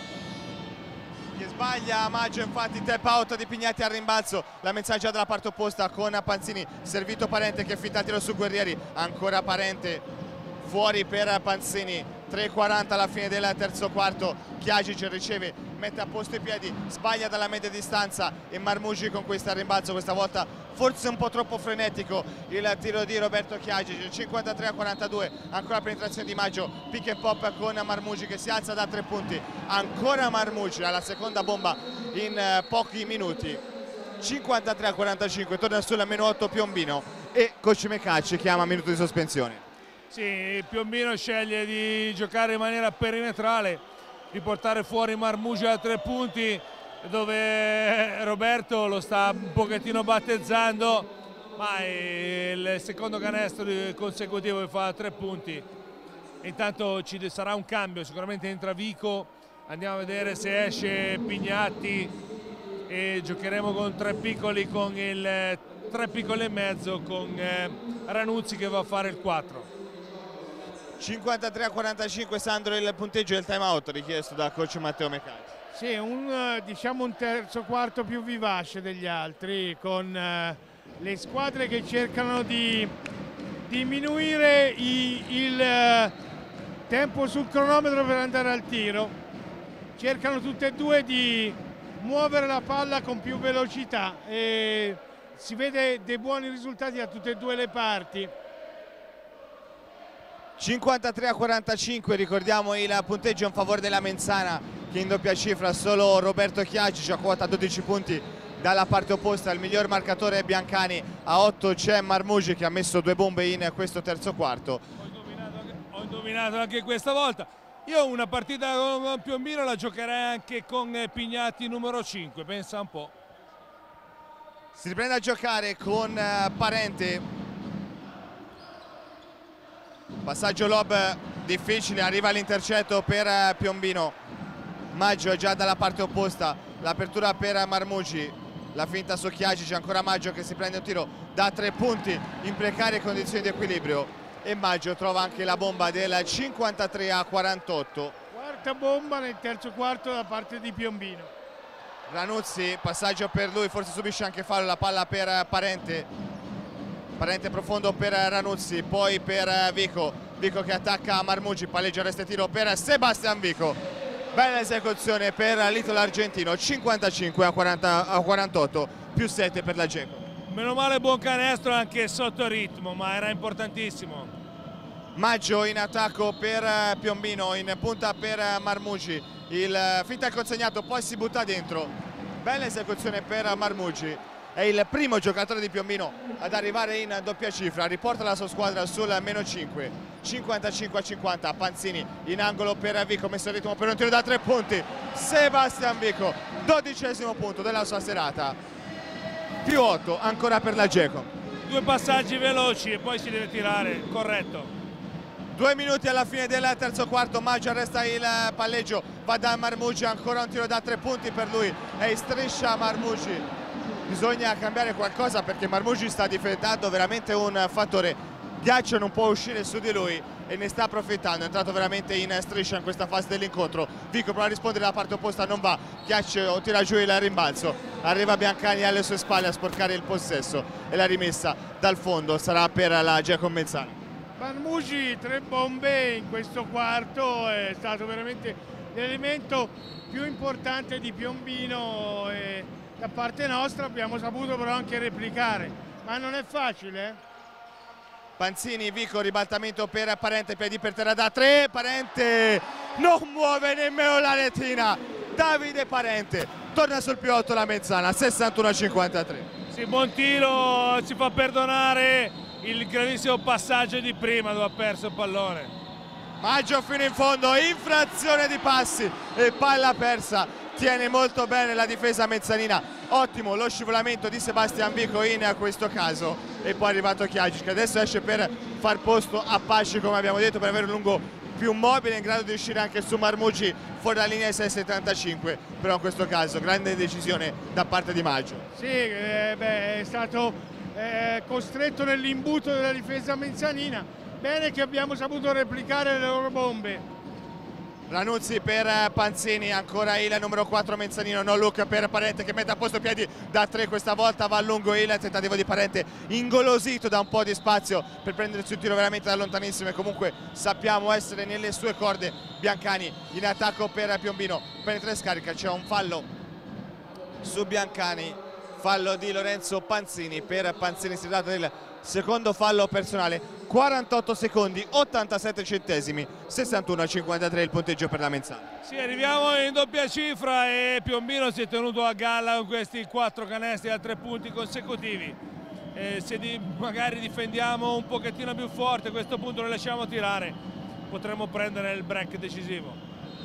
Che sbaglia Maggio, infatti tap out di Pignatti al rimbalzo, la Menzana già dalla parte opposta con Panzini, servito Parente che fitta il tiro su Guerrieri, ancora Parente fuori per Panzini, tre e quaranta alla fine del terzo quarto. Chiagic riceve, mette a posto i piedi, sbaglia dalla media distanza e Marmucci conquista il rimbalzo, questa volta forse un po' troppo frenetico il tiro di Roberto Chiagic, cinquantatré a quarantadue, ancora penetrazione di Maggio, pick and pop con Marmucci che si alza da tre punti, ancora Marmucci alla seconda bomba in eh, pochi minuti, cinquantatré a quarantacinque, torna sulla meno otto Piombino e coach Mecacci chiama minuto di sospensione. Sì, Piombino sceglie di giocare in maniera perimetrale, di portare fuori Marmucci a tre punti, dove Roberto lo sta un pochettino battezzando, ma è il secondo canestro consecutivo che fa tre punti. Intanto ci sarà un cambio, sicuramente entra Vico, andiamo a vedere se esce Pignatti e giocheremo con tre piccoli, con il tre piccoli e mezzo, con Ranuzzi che va a fare il quattro. cinquantatré a quarantacinque Sandro, il punteggio del time out richiesto da coach Matteo Mecacci. Sì, un, diciamo un terzo quarto più vivace degli altri, con uh, le squadre che cercano di diminuire i, il uh, tempo sul cronometro per andare al tiro, cercano tutte e due di muovere la palla con più velocità e si vede dei buoni risultati da tutte e due le parti. cinquantatré a quarantacinque, ricordiamo il punteggio in favore della Menzana che in doppia cifra solo Roberto Chiagic a quota dodici punti, dalla parte opposta il miglior marcatore è Biancani, a otto c'è Marmucci che ha messo due bombe in questo terzo quarto. Ho indovinato anche, ho indovinato anche questa volta. Io una partita con Piombino la giocherei anche con Pignatti numero cinque, pensa un po'. Si riprende a giocare con Parente, passaggio lob difficile, arriva l'intercetto per Piombino. Maggio già dalla parte opposta, l'apertura per Marmucci, la finta su Chiagic, ancora Maggio che si prende un tiro da tre punti in precarie condizioni di equilibrio e Maggio trova anche la bomba del cinquantatré a quarantotto. Quarta bomba nel terzo quarto da parte di Piombino. Ranuzzi, passaggio per lui, forse subisce anche fallo, la palla per Parente, Parente profondo per Ranuzzi, poi per Vico, Vico che attacca Marmucci, palleggia, resta tiro per Sebastian Vico. Bella esecuzione per l'Italo argentino, cinquantacinque a quarantotto, più sette per la Geco. Meno male buon canestro anche sotto ritmo, ma era importantissimo. Maggio in attacco per Piombino, in punta per Marmugi, il finta il consegnato, poi si butta dentro, bella esecuzione per Marmugi, è il primo giocatore di Piombino ad arrivare in doppia cifra, riporta la sua squadra sul meno cinque, cinquantacinque a cinquanta, Panzini in angolo per Vico, messo in ritmo per un tiro da tre punti, Sebastian Vico, dodicesimo punto della sua serata, più otto ancora per la Geco. Due passaggi veloci e poi si deve tirare, corretto. Due minuti alla fine del terzo quarto, Maggio arresta il palleggio, va da Marmugi, ancora un tiro da tre punti per lui, e striscia Marmugi. Bisogna cambiare qualcosa perché Marmugi sta diventando veramente un fattore, ghiaccio non può uscire su di lui e ne sta approfittando, è entrato veramente in striscia in questa fase dell'incontro. Vico prova a rispondere dalla parte opposta, non va, ghiaccio tira giù il rimbalzo, arriva Biancani alle sue spalle a sporcare il possesso e la rimessa dal fondo sarà per la Geco Mezzana. Marmugi, tre bombe in questo quarto, è stato veramente l'elemento più importante di Piombino e da parte nostra abbiamo saputo però anche replicare, ma non è facile. Eh? Panzini, Vico, ribaltamento per Parente, piedi per terra da tre, Parente non muove nemmeno la retina, Davide Parente torna sul più otto la Mezzana, sessantuno a cinquantatré. Sì, buon tiro, ci fa perdonare il gravissimo passaggio di prima dove ha perso il pallone. Maggio fino in fondo, infrazione di passi e palla persa, tiene molto bene la difesa mezzanina, ottimo lo scivolamento di Sebastian Vico in questo caso e poi è arrivato Chiagic che adesso esce per far posto a Pasci, come abbiamo detto, per avere un lungo più mobile in grado di uscire anche su Marmugi fuori dalla linea sei settantacinque, però in questo caso grande decisione da parte di Maggio. Sì, eh, beh, è stato Eh, costretto nell'imbuto della difesa mezzanina, bene che abbiamo saputo replicare le loro bombe. Ranuzzi per Panzini, ancora il numero quattro mezzanino, no look per Parente che mette a posto piedi da tre, questa volta va a lungo il tentativo di Parente, ingolosito da un po' di spazio per prendersi un tiro veramente da lontanissimo e comunque sappiamo essere nelle sue corde. Biancani in attacco per Piombino, penetra e scarica, c'è un fallo su Biancani, fallo di Lorenzo Panzini, per Panzini si tratta del secondo fallo personale, quarantotto secondi, ottantasette centesimi, sessantuno a cinquantatré il punteggio per la Mezzana. Sì, arriviamo in doppia cifra e Piombino si è tenuto a galla con questi quattro canestri a tre punti consecutivi. E se di, magari difendiamo un pochettino più forte, a questo punto lo lasciamo tirare, potremmo prendere il break decisivo.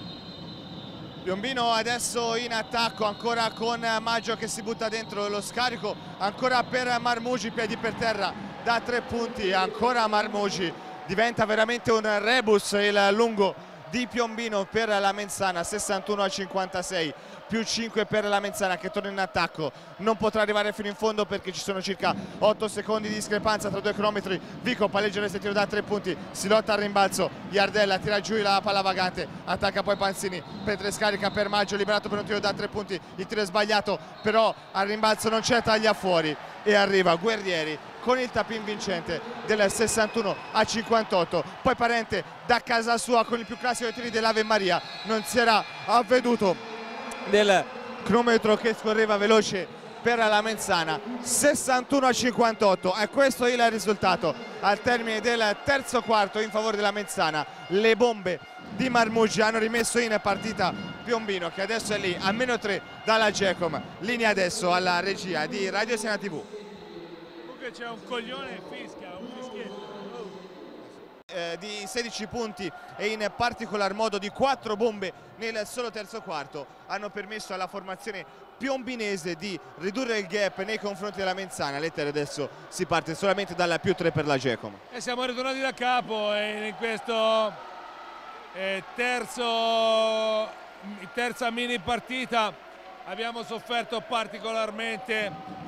Piombino adesso in attacco, ancora con Maggio che si butta dentro lo scarico, ancora per Marmugi, piedi per terra da tre punti, ancora Marmugi, diventa veramente un rebus il lungo di Piombino per la Mezzana, sessantuno a cinquantasei, più cinque per la Mezzana che torna in attacco, non potrà arrivare fino in fondo perché ci sono circa otto secondi di discrepanza tra due cronometri. Vico palleggia il tiro da tre punti, si lotta al rimbalzo, Iardella tira giù la palla vagante, attacca poi Panzini, penetra e scarica per Maggio, liberato per un tiro da tre punti, il tiro è sbagliato però al rimbalzo non c'è, taglia fuori e arriva Guerrieri con il tapin vincente del sessantuno a cinquantotto. Poi Parente da casa sua con il più classico dei tiri dell'Ave Maria, non si era avveduto del cronometro che scorreva veloce per la Mezzana, sessantuno a cinquantotto, e questo è il risultato al termine del terzo quarto in favore della Mezzana. Le bombe di Marmugi hanno rimesso in partita Piombino che adesso è lì a meno tre dalla Gecom, linea adesso alla regia di Radio Siena tivù. C'è un coglione fischia, un fischietto. Eh, di sedici punti e in particolar modo di quattro bombe nel solo terzo quarto hanno permesso alla formazione piombinese di ridurre il gap nei confronti della Mezzana. Lettere adesso si parte solamente dalla più tre per la Gecom. E siamo ritornati da capo e in questo eh, terzo terza mini partita abbiamo sofferto particolarmente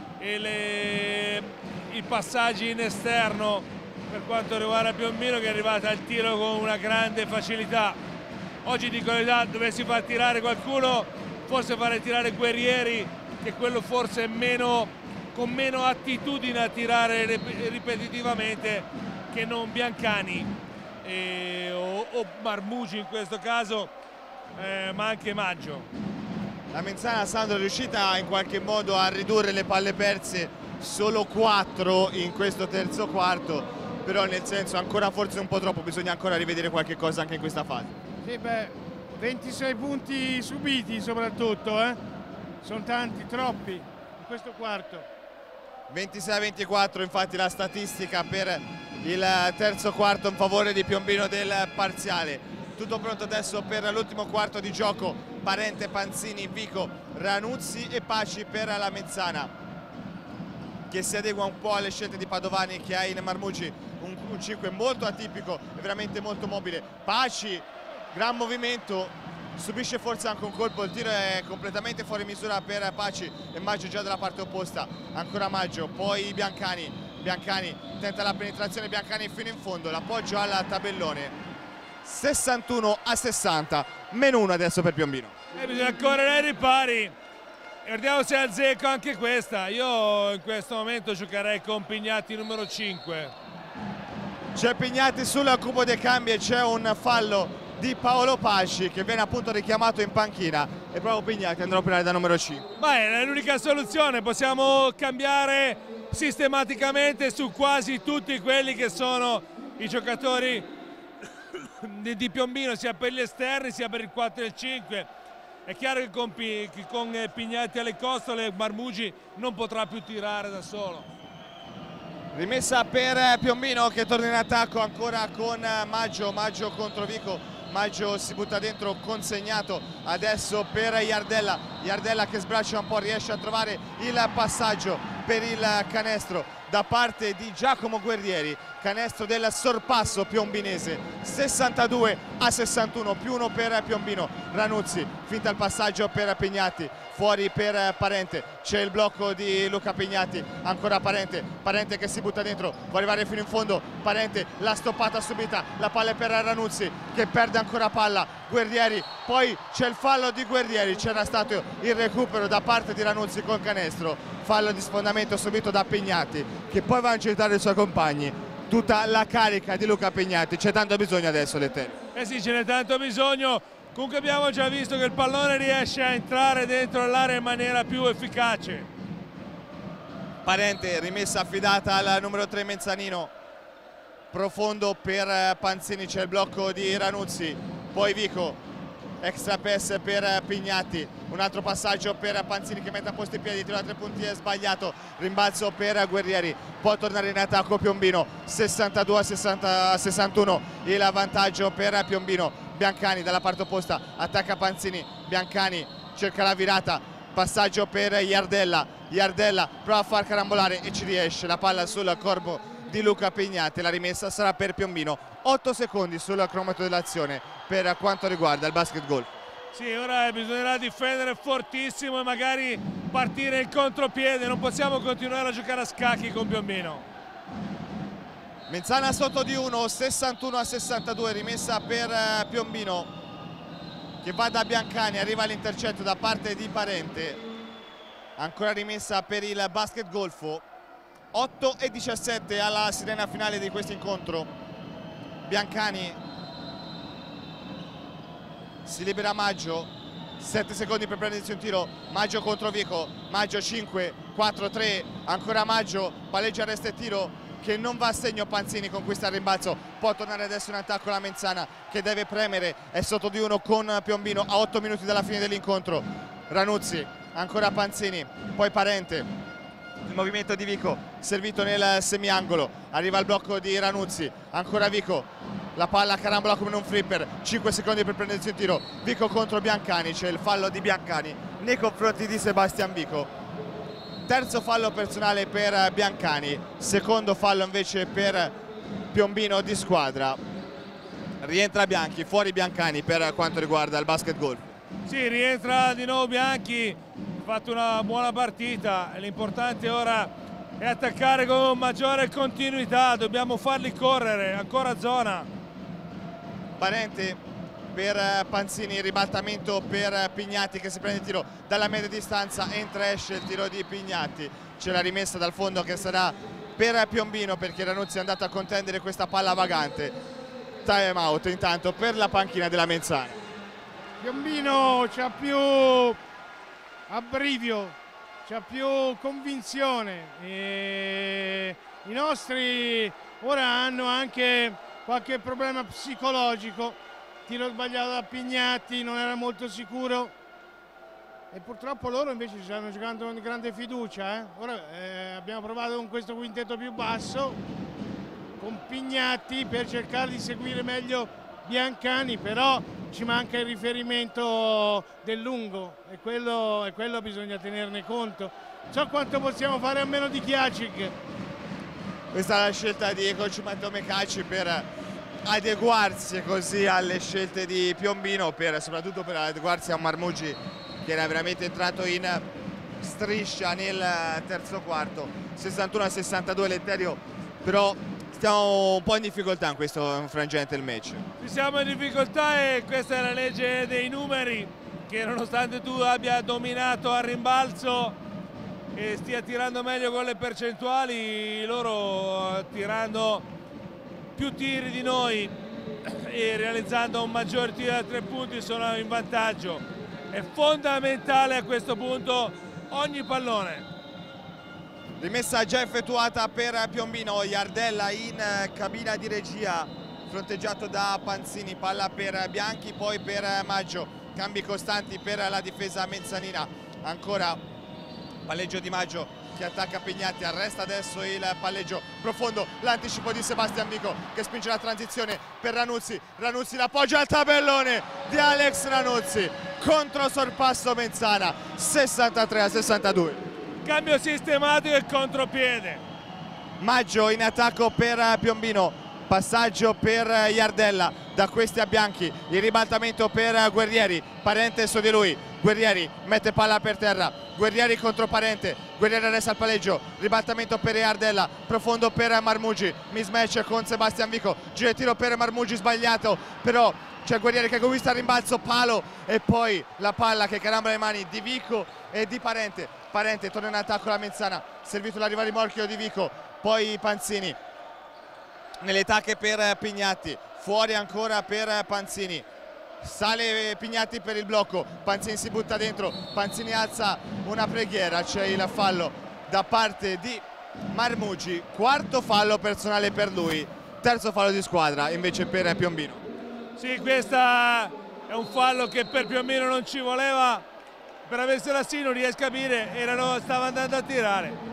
le, i passaggi in esterno per quanto riguarda Piombino, che è arrivata al tiro con una grande facilità. Oggi dico la verità, dovessi far tirare qualcuno, forse fare tirare Guerrieri, che quello forse è meno, con meno attitudine a tirare ripetitivamente, che non Biancani e, o, o Marmugi in questo caso, eh, ma anche Maggio. La Mezzana, Sandro, è riuscita in qualche modo a ridurre le palle perse, solo quattro in questo terzo quarto, però nel senso ancora forse un po' troppo, bisogna ancora rivedere qualche cosa anche in questa fase. Sì, beh, ventisei punti subiti soprattutto, eh? Sono tanti, troppi in questo quarto. ventisei a ventiquattro infatti la statistica per il terzo quarto in favore di Piombino del parziale. Tutto pronto adesso per l'ultimo quarto di gioco, Parente, Panzini, Vico, Ranuzzi e Paci per la Mezzana, che si adegua un po' alle scelte di Padovani, che ha in Marmucci un, un cinque molto atipico e veramente molto mobile. Paci, gran movimento, subisce forse anche un colpo, il tiro è completamente fuori misura per Paci e Maggio già dalla parte opposta. Ancora Maggio, poi Biancani, Biancani tenta la penetrazione, Biancani fino in fondo, l'appoggio al tabellone. sessantuno a sessanta, meno uno adesso per Piombino. E bisogna correre ai ripari, guardiamo se azzecco anche questa. Io in questo momento giocherei con Pignatti numero cinque. C'è Pignatti sul cubo dei cambi e c'è un fallo di Paolo Paci che viene appunto richiamato in panchina e proprio Pignatti andrà a operare da numero cinque. Ma è l'unica soluzione, possiamo cambiare sistematicamente su quasi tutti quelli che sono i giocatori di Piombino, sia per gli esterni sia per il quattro e il cinque. È chiaro che con, che con Pignatti alle costole Marmucci non potrà più tirare da solo. Rimessa per Piombino che torna in attacco ancora con Maggio, Maggio contro Vico, Maggio si butta dentro, consegnato adesso per Iardella, Iardella che sbraccia un po', riesce a trovare il passaggio per il canestro da parte di Giacomo Guerrieri, canestro del sorpasso piombinese, sessantadue a sessantuno, più uno per Piombino. Ranuzzi, finta il passaggio per Pignatti, fuori per Parente, c'è il blocco di Luca Pignatti, ancora Parente, Parente che si butta dentro, vuole arrivare fino in fondo, Parente, la stoppata subita, la palla è per Ranuzzi che perde ancora palla, Guerrieri, poi c'è il fallo di Guerrieri, c'era stato il recupero da parte di Ranuzzi col canestro, fallo di sfondamento subito da Pignatti che poi va a incitare i suoi compagni. Tutta la carica di Luca Pignatti, c'è tanto bisogno adesso Lettere. Eh sì, ce n'è tanto bisogno, comunque abbiamo già visto che il pallone riesce a entrare dentro l'area in maniera più efficace. Parente, rimessa affidata al numero tre Mezzanino, profondo per Panzini, c'è il blocco di Ranuzzi, poi Vico, extra pass per Pignatti, un altro passaggio per Panzini che mette a posto i piedi, tiro da tre punti è sbagliato, rimbalzo per Guerrieri, può tornare in attacco Piombino, sessantadue a sessantuno il vantaggio per Piombino. Biancani dalla parte opposta attacca Panzini, Biancani cerca la virata, passaggio per Iardella, Iardella prova a far carambolare e ci riesce, la palla sul corpo di Luca Pignatti, la rimessa sarà per Piombino. Otto secondi sul cronometro dell'azione per quanto riguarda il basket golf. Sì, ora bisognerà difendere fortissimo e magari partire in contropiede, non possiamo continuare a giocare a scacchi con Piombino. Mezzana sotto di uno, sessantuno a sessantadue, rimessa per Piombino che va da Biancani, arriva all'intercetto da parte di Parente, ancora rimessa per il basket golfo. Otto e diciassette alla sirena finale di questo incontro. Biancani si libera Maggio, sette secondi per prendersi un tiro, Maggio contro Vico, Maggio cinque, quattro, tre, ancora Maggio, palleggia resta e tiro che non va a segno, Panzini conquista il rimbalzo, può tornare adesso in attacco la Mezzana che deve premere, è sotto di uno con Piombino a otto minuti dalla fine dell'incontro. Ranuzzi, ancora Panzini, poi Parente. Il movimento di Vico servito nel semiangolo, arriva il blocco di Ranuzzi, ancora Vico, la palla carambola come in un flipper, cinque secondi per prendersi il tiro, Vico contro Biancani, c'è il fallo di Biancani nei confronti di Sebastian Vico, terzo fallo personale per Biancani, secondo fallo invece per Piombino di squadra. Rientra Bianchi, fuori Biancani per quanto riguarda il basket golf. Sì, rientra di nuovo Bianchi, ha fatto una buona partita, l'importante ora è attaccare con maggiore continuità, dobbiamo farli correre, ancora zona. Parente per Panzini, ribaltamento per Pignatti che si prende il tiro dalla media distanza, entra e esce il tiro di Pignatti, c'è la rimessa dal fondo che sarà per Piombino perché Ranuzzi è andato a contendere questa palla vagante. Time out intanto per la panchina della Mezzana. Piombino c'ha più abbrivio, c'ha più convinzione e i nostri ora hanno anche qualche problema psicologico, tiro sbagliato da Pignatti, non era molto sicuro e purtroppo loro invece ci stanno giocando con grande fiducia. Eh? Ora eh, abbiamo provato con questo quintetto più basso, con Pignatti per cercare di seguire meglio Biancani, però ci manca il riferimento del lungo e quello, e quello bisogna tenerne conto. So quanto possiamo fare a meno di Chiacic. Questa è la scelta di coach Matteo Mecacci per adeguarsi così alle scelte di Piombino, per, soprattutto per adeguarsi a Marmuggi che era veramente entrato in striscia nel terzo quarto. sessantuno a sessantadue Letterio, però stiamo un po' in difficoltà in questo frangente del match. Siamo in difficoltà e questa è la legge dei numeri, che nonostante tu abbia dominato a rimbalzo e stia tirando meglio con le percentuali, loro tirando più tiri di noi e realizzando un maggior tiro da tre punti sono in vantaggio. È fondamentale a questo punto ogni pallone. Rimessa già effettuata per Piombino, Iardella in cabina di regia, fronteggiato da Panzini, palla per Bianchi, poi per Maggio, cambi costanti per la difesa mezzanina, ancora palleggio di Maggio che attacca Pignatti, arresta adesso il palleggio profondo, l'anticipo di Sebastian Vico che spinge la transizione per Ranuzzi, Ranuzzi l'appoggia al tabellone di Alex Ranuzzi, contro sorpasso Menzana, sessantatré a sessantadue. Cambio sistematico e contropiede. Maggio in attacco per Piombino, passaggio per Iardella, da questi a Bianchi, il ribaltamento per Guerrieri, Parente su di lui, Guerrieri mette palla per terra, Guerrieri contro Parente, Guerrieri resta al palleggio, ribaltamento per Iardella, profondo per Marmuggi, mismatch con Sebastian Vico, giro e tiro per Marmuggi sbagliato, però c'è Guerrieri che conquista il rimbalzo, palo e poi la palla che carambola le mani di Vico e di Parente. Parente torna in attacco la Menzana, servito l'arrivo a rimorchio di Vico, poi Panzini nelle tacche per Pignatti, fuori ancora per Panzini, sale Pignatti per il blocco, Panzini si butta dentro, Panzini alza una preghiera, c'è il fallo da parte di Marmuggi, quarto fallo personale per lui, terzo fallo di squadra invece per Piombino. Sì, questo è un fallo che per Piombino non ci voleva, per aversela sì non riesco a capire, erano, stava andando a tirare.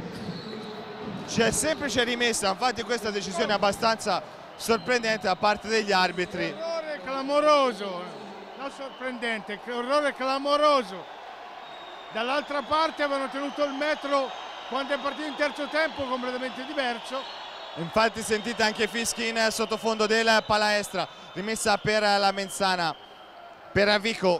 C'è semplice rimessa, infatti questa decisione è abbastanza sorprendente da parte degli arbitri. Errore clamoroso, non sorprendente, errore clamoroso. Dall'altra parte avevano tenuto il metro quando è partito in terzo tempo, completamente diverso. Infatti sentite anche fischi in sottofondo del palaestra, rimessa per la Menzana, per Vico,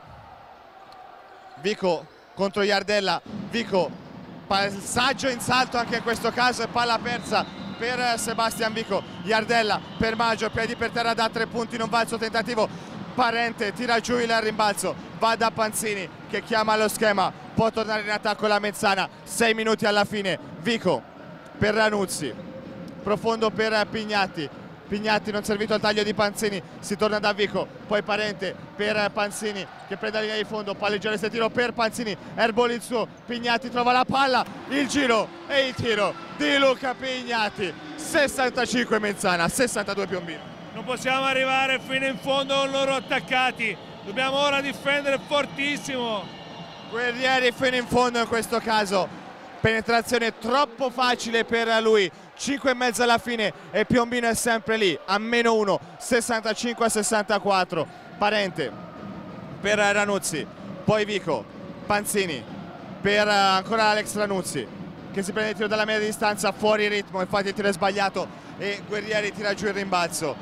Vico contro Iardella, Vico, passaggio in salto anche in questo caso e palla persa per Sebastian Vico, Iardella per Maggio, piedi per terra da tre punti, non va il suo tentativo, Parente tira giù il rimbalzo, va da Panzini che chiama lo schema, può tornare in attacco la Menzana, sei minuti alla fine, Vico per Ranuzzi, profondo per Pignatti, Pignatti non servito al taglio di Panzini, si torna da Vico, poi Parente per Panzini che prende la linea di fondo, palleggiare se tiro per Panzini, Erbol il suo, Pignatti trova la palla, il giro e il tiro di Luca Pignatti, sessantacinque Menzana, sessantadue Piombino. Non possiamo arrivare fino in fondo con loro attaccati, dobbiamo ora difendere fortissimo. Guerrieri fino in fondo in questo caso, penetrazione troppo facile per lui, cinque e mezzo alla fine e Piombino è sempre lì a meno uno, sessantacinque a sessantaquattro. Parente per Ranuzzi, poi Vico, Panzini per ancora Alex Ranuzzi che si prende il tiro dalla media distanza, fuori ritmo, infatti il tiro è sbagliato e Guerrieri tira giù il rimbalzo.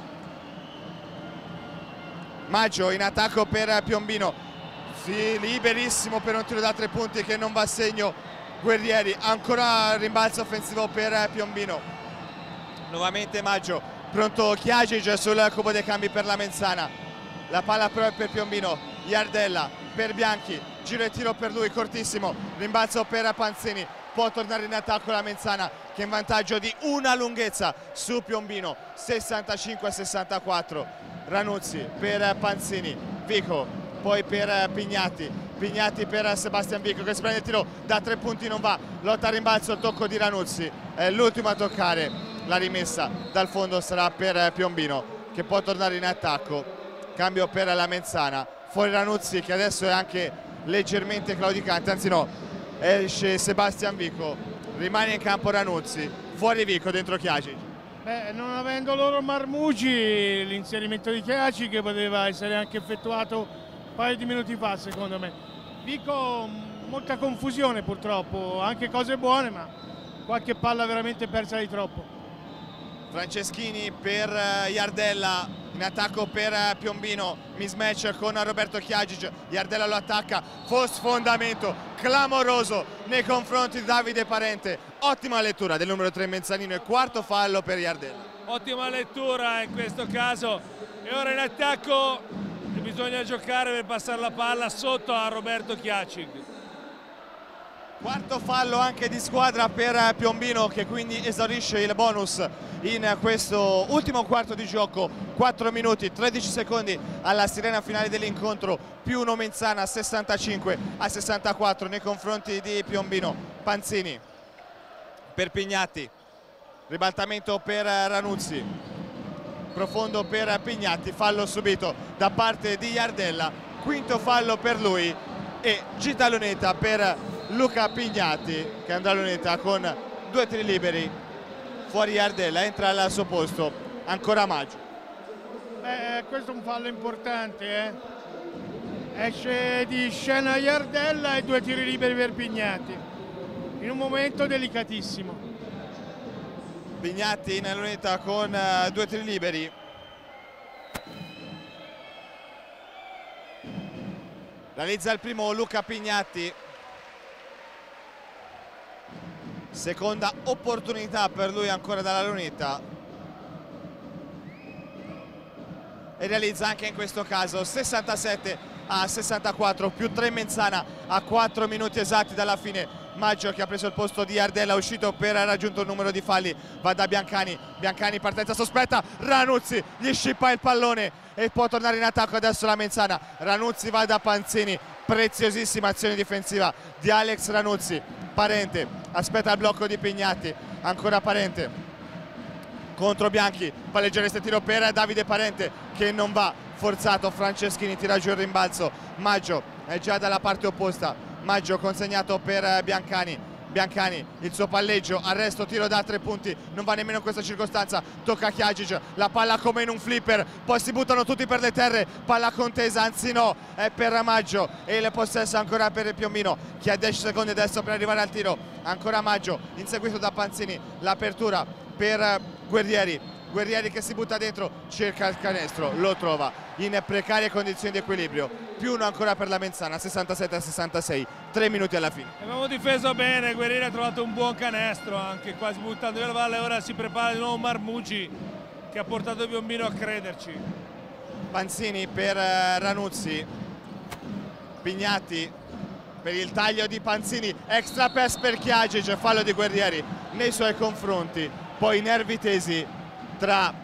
Maggio in attacco per Piombino, sì, liberissimo per un tiro da tre punti che non va a segno. Guerrieri, ancora rimbalzo offensivo per Piombino, nuovamente Maggio, pronto Chiagic sul cubo dei cambi per la Menzana, la palla però è per Piombino, Iardella per Bianchi, giro e tiro per lui cortissimo, rimbalzo per Panzini, può tornare in attacco la Menzana che è in vantaggio di una lunghezza su Piombino, sessantacinque a sessantaquattro. Ranuzzi per Panzini, Vico, poi per Pignatti, Pignatti per Sebastian Vico che si prende il tiro da tre punti, non va, lotta a rimbalzo, tocco di Ranuzzi, è l'ultimo a toccare la rimessa dal fondo sarà per Piombino, che può tornare in attacco. Cambio per la Menzana, fuori Ranuzzi che adesso è anche leggermente claudicante, anzi no, esce Sebastian Vico, rimane in campo Ranuzzi, fuori Vico, dentro Chiacic. Beh, non avendo loro Marmucci, l'inserimento di Chiacic che poteva essere anche effettuato un paio di minuti fa, secondo me. Vico, molta confusione purtroppo, anche cose buone, ma qualche palla veramente persa di troppo. Franceschini per Iardella, in attacco per Piombino, mismatch con Roberto Chiacic, Iardella lo attacca, sfondamento clamoroso nei confronti di Davide Parente, ottima lettura del numero tre Menzanino e quarto fallo per Iardella. Ottima lettura in questo caso, e ora in attacco bisogna giocare per passare la palla sotto a Roberto Chiacic. Quarto fallo anche di squadra per Piombino, che quindi esaurisce il bonus in questo ultimo quarto di gioco. Quattro minuti tredici secondi alla sirena finale dell'incontro, più uno Menzana, sessantacinque a sessantaquattro nei confronti di Piombino. Panzini per Pignatti, ribaltamento per Ranuzzi, profondo per Pignatti, fallo subito da parte di Iardella, quinto fallo per lui e gita lunetta per Luca Pignatti, che andrà a lunetta con due tiri liberi. Fuori Iardella, entra al suo posto ancora Maggio. Beh, questo è un fallo importante, eh? Esce di scena Iardella e due tiri liberi per Pignatti in un momento delicatissimo. Pignatti in lunetta con uh, due tiri liberi. Realizza il primo Luca Pignatti. Seconda opportunità per lui ancora dalla lunetta. E realizza anche in questo caso sessantasette a sessantaquattro, più tre Menzana a quattro minuti esatti dalla fine. Maggio, che ha preso il posto di Iardella, uscito per raggiunto il numero di falli, va da Biancani. Biancani, partenza sospetta, Ranuzzi gli scippa il pallone e può tornare in attacco adesso la Menzana. Ranuzzi va da Panzini, preziosissima azione difensiva di Alex Ranuzzi. Parente aspetta il blocco di Pignatti, ancora Parente contro Bianchi, palleggiare questo tiro per Davide Parente che non va, forzato Franceschini, tira giù il rimbalzo. Maggio è già dalla parte opposta, Maggio consegnato per Biancani. Biancani, il suo palleggio, arresto, tiro da tre punti, non va nemmeno in questa circostanza, tocca a Chiacic, la palla come in un flipper, poi si buttano tutti per le terre, palla contesa, anzi no, è per Maggio e il possesso ancora per il Piombino, che ha dieci secondi adesso per arrivare al tiro, ancora Maggio, inseguito da Panzini, l'apertura per Guerrieri. Guerrieri che si butta dentro, cerca il canestro, lo trova in precarie condizioni di equilibrio. Più uno ancora per la Menzana, sessantasette a sessantasei, tre minuti alla fine. Abbiamo difeso bene, Guerrieri ha trovato un buon canestro, anche quasi buttando via la palla, e ora si prepara di nuovo Marmucci che ha portato Piombino a crederci. Panzini per Ranuzzi, Pignatti per il taglio di Panzini, extra pass per Chiacic, fallo di Guerrieri nei suoi confronti, poi nervi tesi tra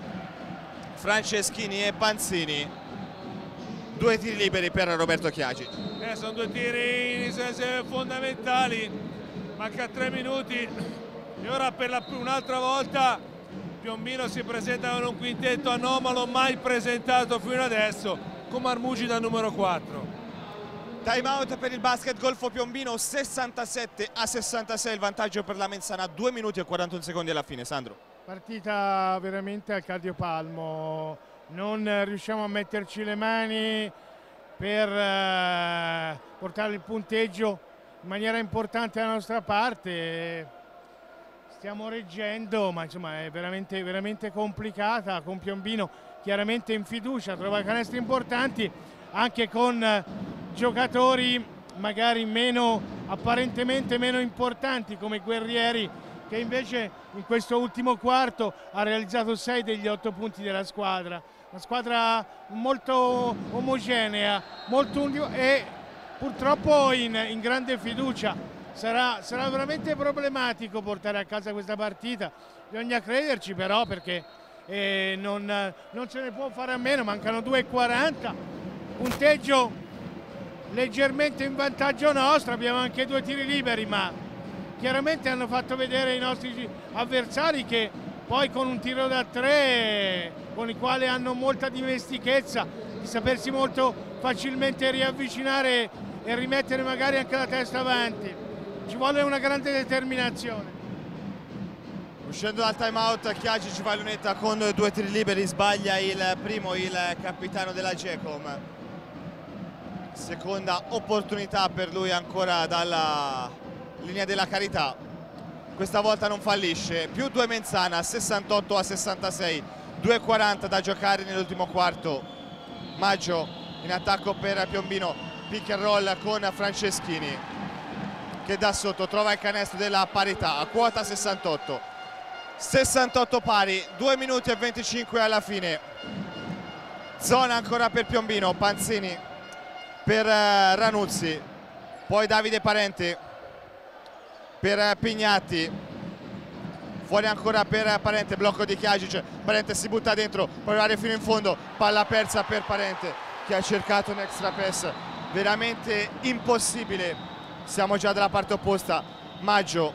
Franceschini e Panzini. Due tiri liberi per Roberto Chiacic. Eh, sono due tiri fondamentali, manca tre minuti e ora per un'altra volta Piombino si presenta con un quintetto anomalo mai presentato fino adesso, con Marmucci da numero quattro. Time out per il basket Golfo Piombino, sessantasette a sessantasei il vantaggio per la Menzana, due minuti e quarantuno secondi alla fine. Sandro. Partita veramente al cardiopalmo, non riusciamo a metterci le mani per eh, portare il punteggio in maniera importante alla nostra parte. Stiamo reggendo, ma insomma è veramente, veramente complicata, con Piombino chiaramente in fiducia, trova canestri importanti anche con eh, giocatori magari meno, apparentemente meno importanti come Guerrieri, che invece in questo ultimo quarto ha realizzato sei degli otto punti della squadra. Una squadra molto omogenea, molto undio e purtroppo in, in grande fiducia. Sarà, sarà veramente problematico portare a casa questa partita, bisogna crederci però, perché eh, non, non se ne può fare a meno, mancano due e quaranta, punteggio leggermente in vantaggio nostro, abbiamo anche due tiri liberi, ma chiaramente hanno fatto vedere ai nostri avversari che poi con un tiro da tre con il quale hanno molta dimestichezza, di sapersi molto facilmente riavvicinare e rimettere magari anche la testa avanti. Ci vuole una grande determinazione. Uscendo dal time out, Chiagi ci va lunetta con due tiri liberi, sbaglia il primo il capitano della Gecom. Seconda opportunità per lui ancora dalla linea della carità. Questa volta non fallisce, più due Menzana, sessantotto a sessantasei, due e quaranta da giocare nell'ultimo quarto. Maggio in attacco per Piombino, pick and roll con Franceschini che da sotto trova il canestro della parità a quota sessantotto. sessantotto pari, due minuti e venticinque alla fine. Zona ancora per Piombino, Panzini per Ranuzzi, poi Davide Parenti per Pignatti, fuori ancora per Parente, blocco di Chiagic, Parente si butta dentro, può arrivare fino in fondo, palla persa per Parente che ha cercato un extra pass veramente impossibile. Siamo già dalla parte opposta. Maggio,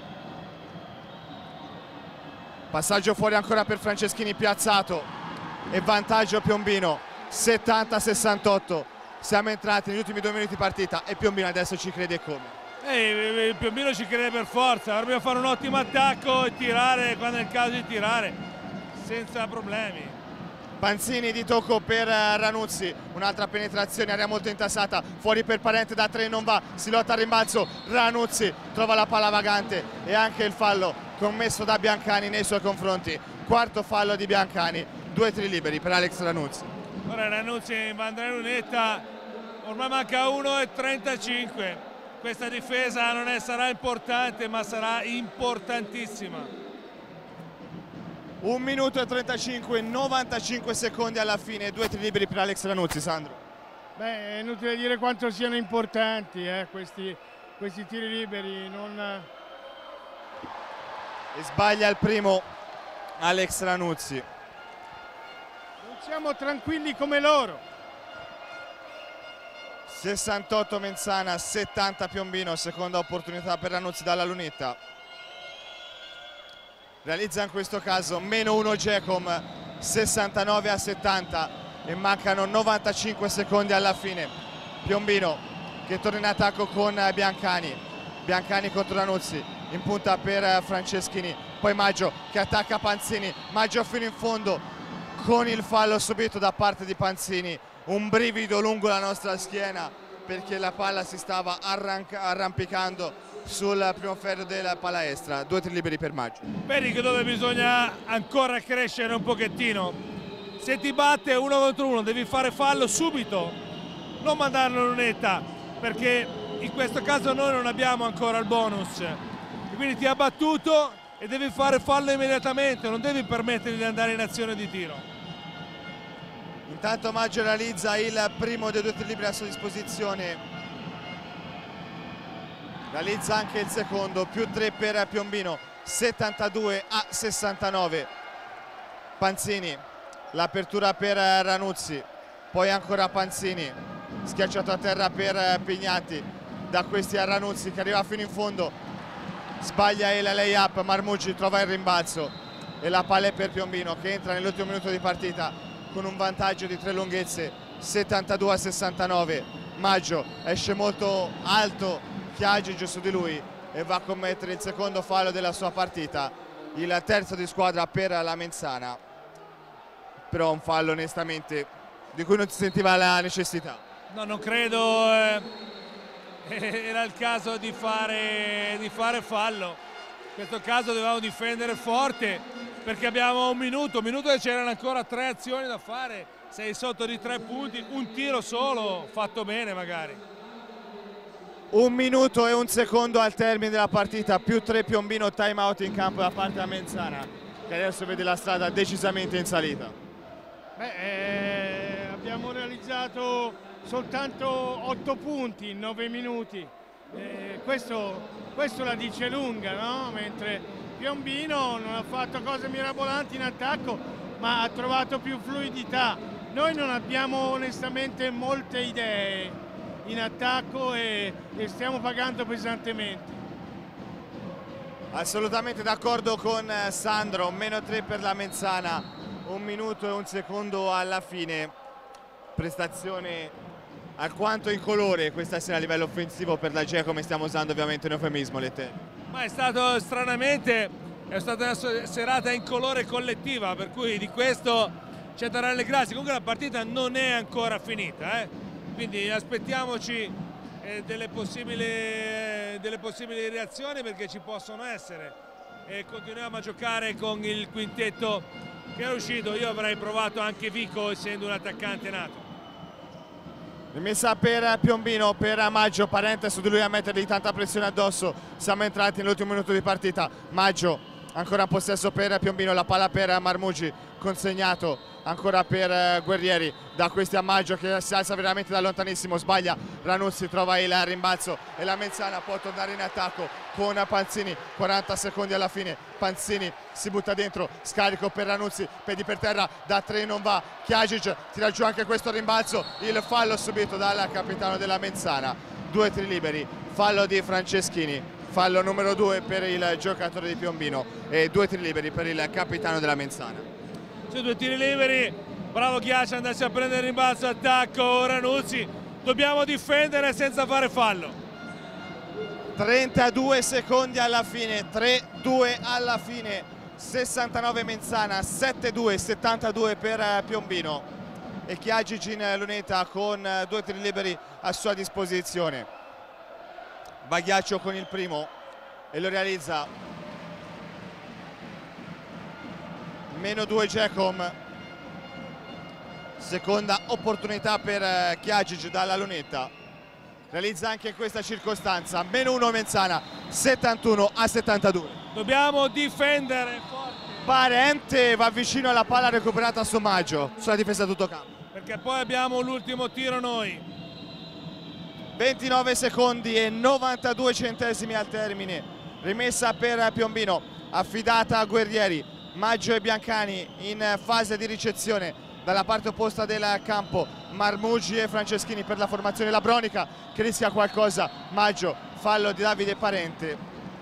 passaggio fuori ancora per Franceschini, piazzato e vantaggio Piombino settanta a sessantotto. Siamo entrati negli ultimi due minuti di partita e Piombino adesso ci crede come. Eh, il Piombino ci crede per forza, dobbiamo fare un ottimo attacco e tirare quando è il caso di tirare senza problemi. Panzini di tocco per Ranuzzi, un'altra penetrazione, area molto intassata, fuori per Parente da tre, non va, si lotta al rimbalzo, Ranuzzi trova la palla vagante e anche il fallo commesso da Biancani nei suoi confronti. Quarto fallo di Biancani, due tiri liberi per Alex Ranuzzi. Ora Ranuzzi va andare lunetta, ormai manca uno e trentacinque. Questa difesa non è, sarà importante, ma sarà importantissima. Un minuto e trentacinque, novantacinque secondi alla fine, due tiri liberi per Alex Ranuzzi. Sandro. Beh, è inutile dire quanto siano importanti eh, questi, questi tiri liberi. Non... E sbaglia il primo Alex Ranuzzi. Non siamo tranquilli come loro. sessantotto Menzana, settanta Piombino, seconda opportunità per Ranuzzi dalla lunetta. Realizza in questo caso meno uno Gecom, sessantanove a settanta e mancano novantacinque secondi alla fine. Piombino che torna in attacco con Biancani, Biancani contro Ranuzzi, in punta per Franceschini, poi Maggio che attacca Panzini, Maggio fino in fondo con il fallo subito da parte di Panzini. Un brivido lungo la nostra schiena perché la palla si stava arrampicando sul primo ferro della palestra. Due tiri liberi per Maggio. Vedi che dove bisogna ancora crescere un pochettino. Se ti batte uno contro uno devi fare fallo subito, non mandarlo lunetta, perché in questo caso noi non abbiamo ancora il bonus e quindi ti ha battuto e devi fare fallo immediatamente, non devi permettergli di andare in azione di tiro. Intanto Maggio realizza il primo dei due tiri liberi a sua disposizione, realizza anche il secondo, più tre per Piombino, settantadue a sessantanove. Panzini, l'apertura per Ranuzzi, poi ancora Panzini, schiacciato a terra per Pignatti, da questi a Ranuzzi che arriva fino in fondo, sbaglia il lay-up, Marmucci trova il rimbalzo e la palla è per Piombino che entra nell'ultimo minuto di partita con un vantaggio di tre lunghezze, settantadue a sessantanove. Maggio esce molto alto, Chiagic su di lui e va a commettere il secondo fallo della sua partita, il terzo di squadra per la Menzana, però un fallo onestamente di cui non si sentiva la necessità. No, non credo eh, era il caso di fare, di fare fallo. In questo caso dovevamo difendere forte perché abbiamo un minuto, un minuto e c'erano ancora tre azioni da fare, sei sotto di tre punti, un tiro solo fatto bene magari. Un minuto e un secondo al termine della partita, più tre Piombino, time out in campo da parte della Menzana che adesso vede la strada decisamente in salita. Beh, eh, abbiamo realizzato soltanto otto punti in nove minuti, eh, questo, questo la dice lunga, no? Mentre Piombino non ha fatto cose mirabolanti in attacco ma ha trovato più fluidità. Noi non abbiamo onestamente molte idee in attacco e, e stiamo pagando pesantemente. Assolutamente d'accordo con Sandro, meno tre per la Menzana, un minuto e un secondo alla fine. Prestazione alquanto incolore questa sera a livello offensivo per la G E A, come stiamo usando ovviamente un eufemismo, Letterio. Ma è stato stranamente, è stata una serata incolore collettiva, per cui di questo c'è da rallegrarsi. Comunque la partita non è ancora finita, eh? Quindi aspettiamoci eh, delle, possibili, eh, delle possibili reazioni, perché ci possono essere, e continuiamo a giocare con il quintetto che è uscito. Io avrei provato anche Vico, essendo un attaccante nato. Rimessa per Piombino, per Maggio, Parente su di lui a mettergli tanta pressione addosso. Siamo entrati nell'ultimo minuto di partita. Maggio ancora in possesso per Piombino, la palla per Marmugi, consegnato ancora per Guerrieri, da questi a Maggio che si alza veramente da lontanissimo, sbaglia Ranuzzi, trova il rimbalzo e la Menzana può tornare in attacco con Panzini. Quaranta secondi alla fine, Panzini si butta dentro, scarico per Ranuzzi, piedi per terra, da tre non va, Kjajic tira giù anche questo rimbalzo, il fallo subito dal capitano della Menzana. Due tiri liberi, fallo di Franceschini, fallo numero due per il giocatore di Piombino e due tiri liberi per il capitano della Menzana. Su due tiri liberi, bravo Ghiaccia, andarsi a prendere il rimbalzo, attacco Ranuzzi, dobbiamo difendere senza fare fallo. trentadue secondi alla fine, tre due alla fine, sessantanove Menzana, sette due, settantadue per Piombino e Kjajic in lunetta con due tiri liberi a sua disposizione. Bagliaccio con il primo e lo realizza. Meno due Giacom, seconda opportunità per Kjajic dalla lunetta, realizza anche in questa circostanza. Meno uno Menzana, settantuno a settantadue. Dobbiamo difendere forte. Parente va vicino alla palla recuperata su Maggio, sulla difesa tutto campo. Perché poi abbiamo l'ultimo tiro noi. ventinove secondi e novantadue centesimi al termine, rimessa per Piombino, affidata a Guerrieri. Maggio e Biancani in fase di ricezione dalla parte opposta del campo, Marmugi e Franceschini per la formazione Labronica che rischia qualcosa. Maggio, fallo di Davide Parente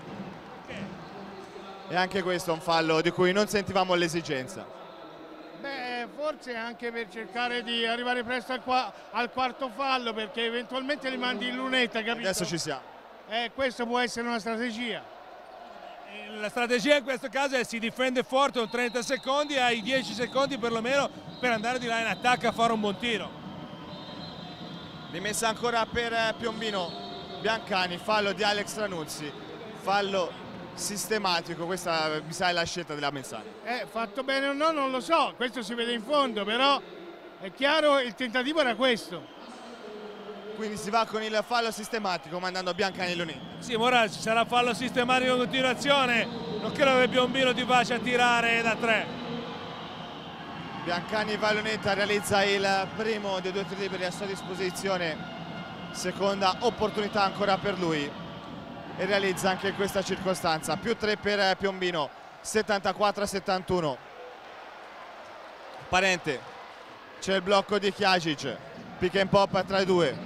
e anche questo è un fallo di cui non sentivamo l'esigenza. Beh, forse anche per cercare di arrivare presto al, qua, al quarto fallo, perché eventualmente li mandi in lunetta, capito? Adesso ci siamo. Eh, questo può essere una strategia. La strategia in questo caso è si difende forte con trenta secondi e hai dieci secondi perlomeno per andare di là in attacco a fare un buon tiro. Rimessa ancora per Piombino, Biancani, fallo di Alex Ranuzzi, fallo sistematico. Questa mi sa è la scelta della Menzana. Eh, fatto bene o no non lo so, questo si vede in fondo, però è chiaro il tentativo era questo. Quindi si va con il fallo sistematico mandando Biancani in lunetta. Sì, ora ci sarà fallo sistematico in continuazione, non credo che Piombino ti faccia tirare da tre. Biancani va in lunetta, realizza il primo dei due tiri liberi a sua disposizione, seconda opportunità ancora per lui e realizza anche in questa circostanza. Più tre per Piombino, settantaquattro a settantuno. Parente, c'è il blocco di Kjajic, pick and pop tra i due.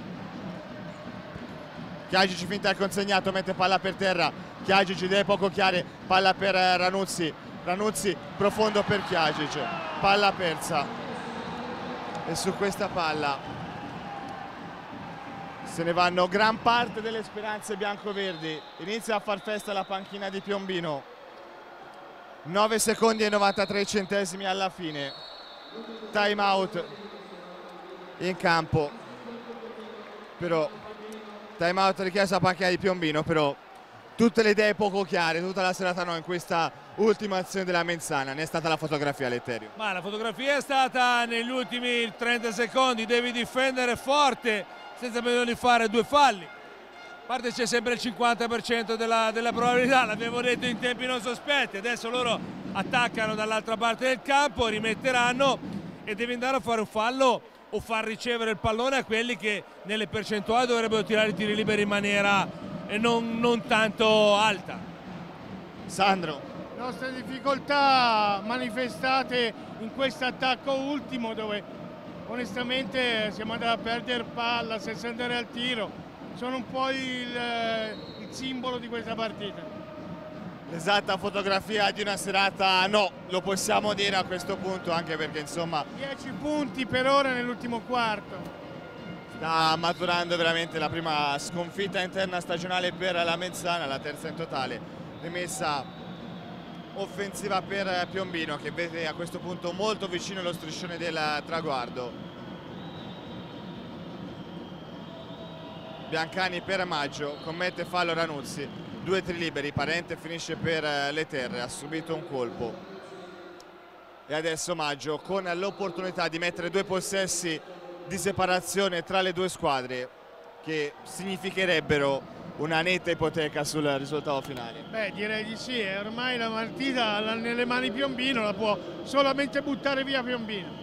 Kjajic finta il consegnato, mette palla per terra, Kjajic idee poco chiare, palla per Ranuzzi, Ranuzzi profondo per Kjajic, palla persa e su questa palla se ne vanno gran parte delle speranze biancoverdi. Inizia a far festa la panchina di Piombino, nove secondi e novantatré centesimi alla fine, time out in campo, però time out richiesto a panchina di Piombino, però tutte le idee poco chiare, tutta la serata no in questa ultima azione della Menzana. Ne è stata la fotografia, Letterio? Ma la fotografia è stata negli ultimi trenta secondi, devi difendere forte senza bisogno di fare due falli. A parte c'è sempre il cinquanta per cento della, della probabilità, l'abbiamo detto in tempi non sospetti, adesso loro attaccano dall'altra parte del campo, rimetteranno e devi andare a fare un fallo o far ricevere il pallone a quelli che nelle percentuali dovrebbero tirare i tiri liberi in maniera non, non tanto alta. Sandro. Le nostre difficoltà manifestate in questo attacco ultimo, dove onestamente siamo andati a perdere palla senza andare al tiro, sono un po' il, il simbolo di questa partita. l'esatta fotografia di una serata no, lo possiamo dire a questo punto, anche perché insomma dieci punti per ora nell'ultimo quarto. Sta maturando veramente la prima sconfitta interna stagionale per la Menzana, la terza in totale. Rimessa offensiva per Piombino, che vede a questo punto molto vicino allo striscione del traguardo. Biancani per Maggio, commette fallo Ranuzzi, due tiri liberi, Parente finisce per le terre, ha subito un colpo. E adesso Maggio con l'opportunità di mettere due possessi di separazione tra le due squadre, che significherebbero una netta ipoteca sul risultato finale. Beh, direi di sì, è ormai la partita nelle mani Piombino, la può solamente buttare via Piombino.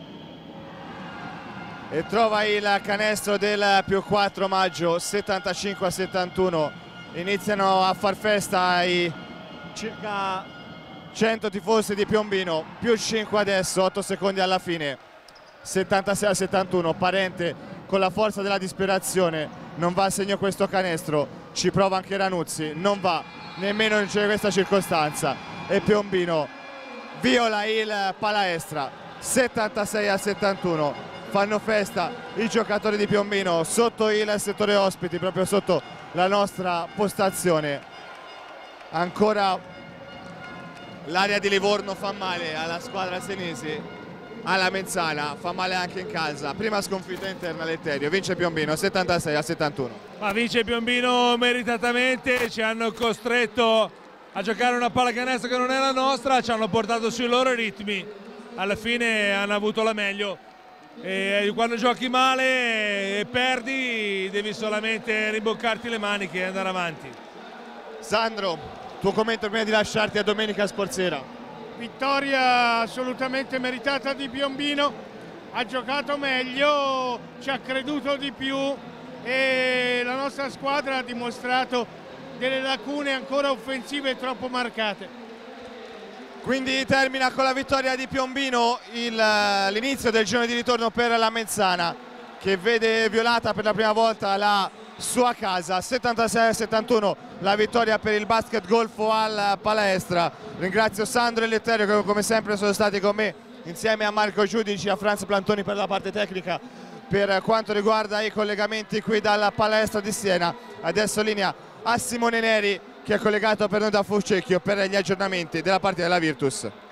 E trova il canestro del più quattro Maggio, settantacinque a settantuno. Iniziano a far festa i circa cento tifosi di Piombino, più cinque adesso, otto secondi alla fine, settantasei a settantuno. Parente con la forza della disperazione non va a segno questo canestro, ci prova anche Ranuzzi, non va nemmeno in questa circostanza e Piombino viola il palaestra, settantasei a settantuno. Fanno festa i giocatori di Piombino sotto il settore ospiti, proprio sotto la nostra postazione. Ancora l'area di Livorno fa male alla squadra senese, alla Menzana, fa male anche in casa. Prima sconfitta interna all'Etterio, vince Piombino settantasei a settantuno. Ma vince Piombino meritatamente, ci hanno costretto a giocare una pallacanestro che non è la nostra, ci hanno portato sui loro ritmi, alla fine hanno avuto la meglio. E quando giochi male e perdi devi solamente rimboccarti le maniche e andare avanti. Sandro, tuo commento prima di lasciarti a domenica Sporsera. Vittoria assolutamente meritata di Piombino, ha giocato meglio, ci ha creduto di più e la nostra squadra ha dimostrato delle lacune ancora offensive troppo marcate. Quindi termina con la vittoria di Piombino l'inizio del girone di ritorno per la Menzana, che vede violata per la prima volta la sua casa. Settantasei a settantuno la vittoria per il basket golfo al Palaestra. Ringrazio Sandro e Letterio che come sempre sono stati con me, insieme a Marco Giudici e a Franz Plantoni per la parte tecnica per quanto riguarda i collegamenti qui dalla Palestra di Siena. Adesso linea a Simone Neri, che è collegato per noi da Fucecchio per gli aggiornamenti della partita della Virtus.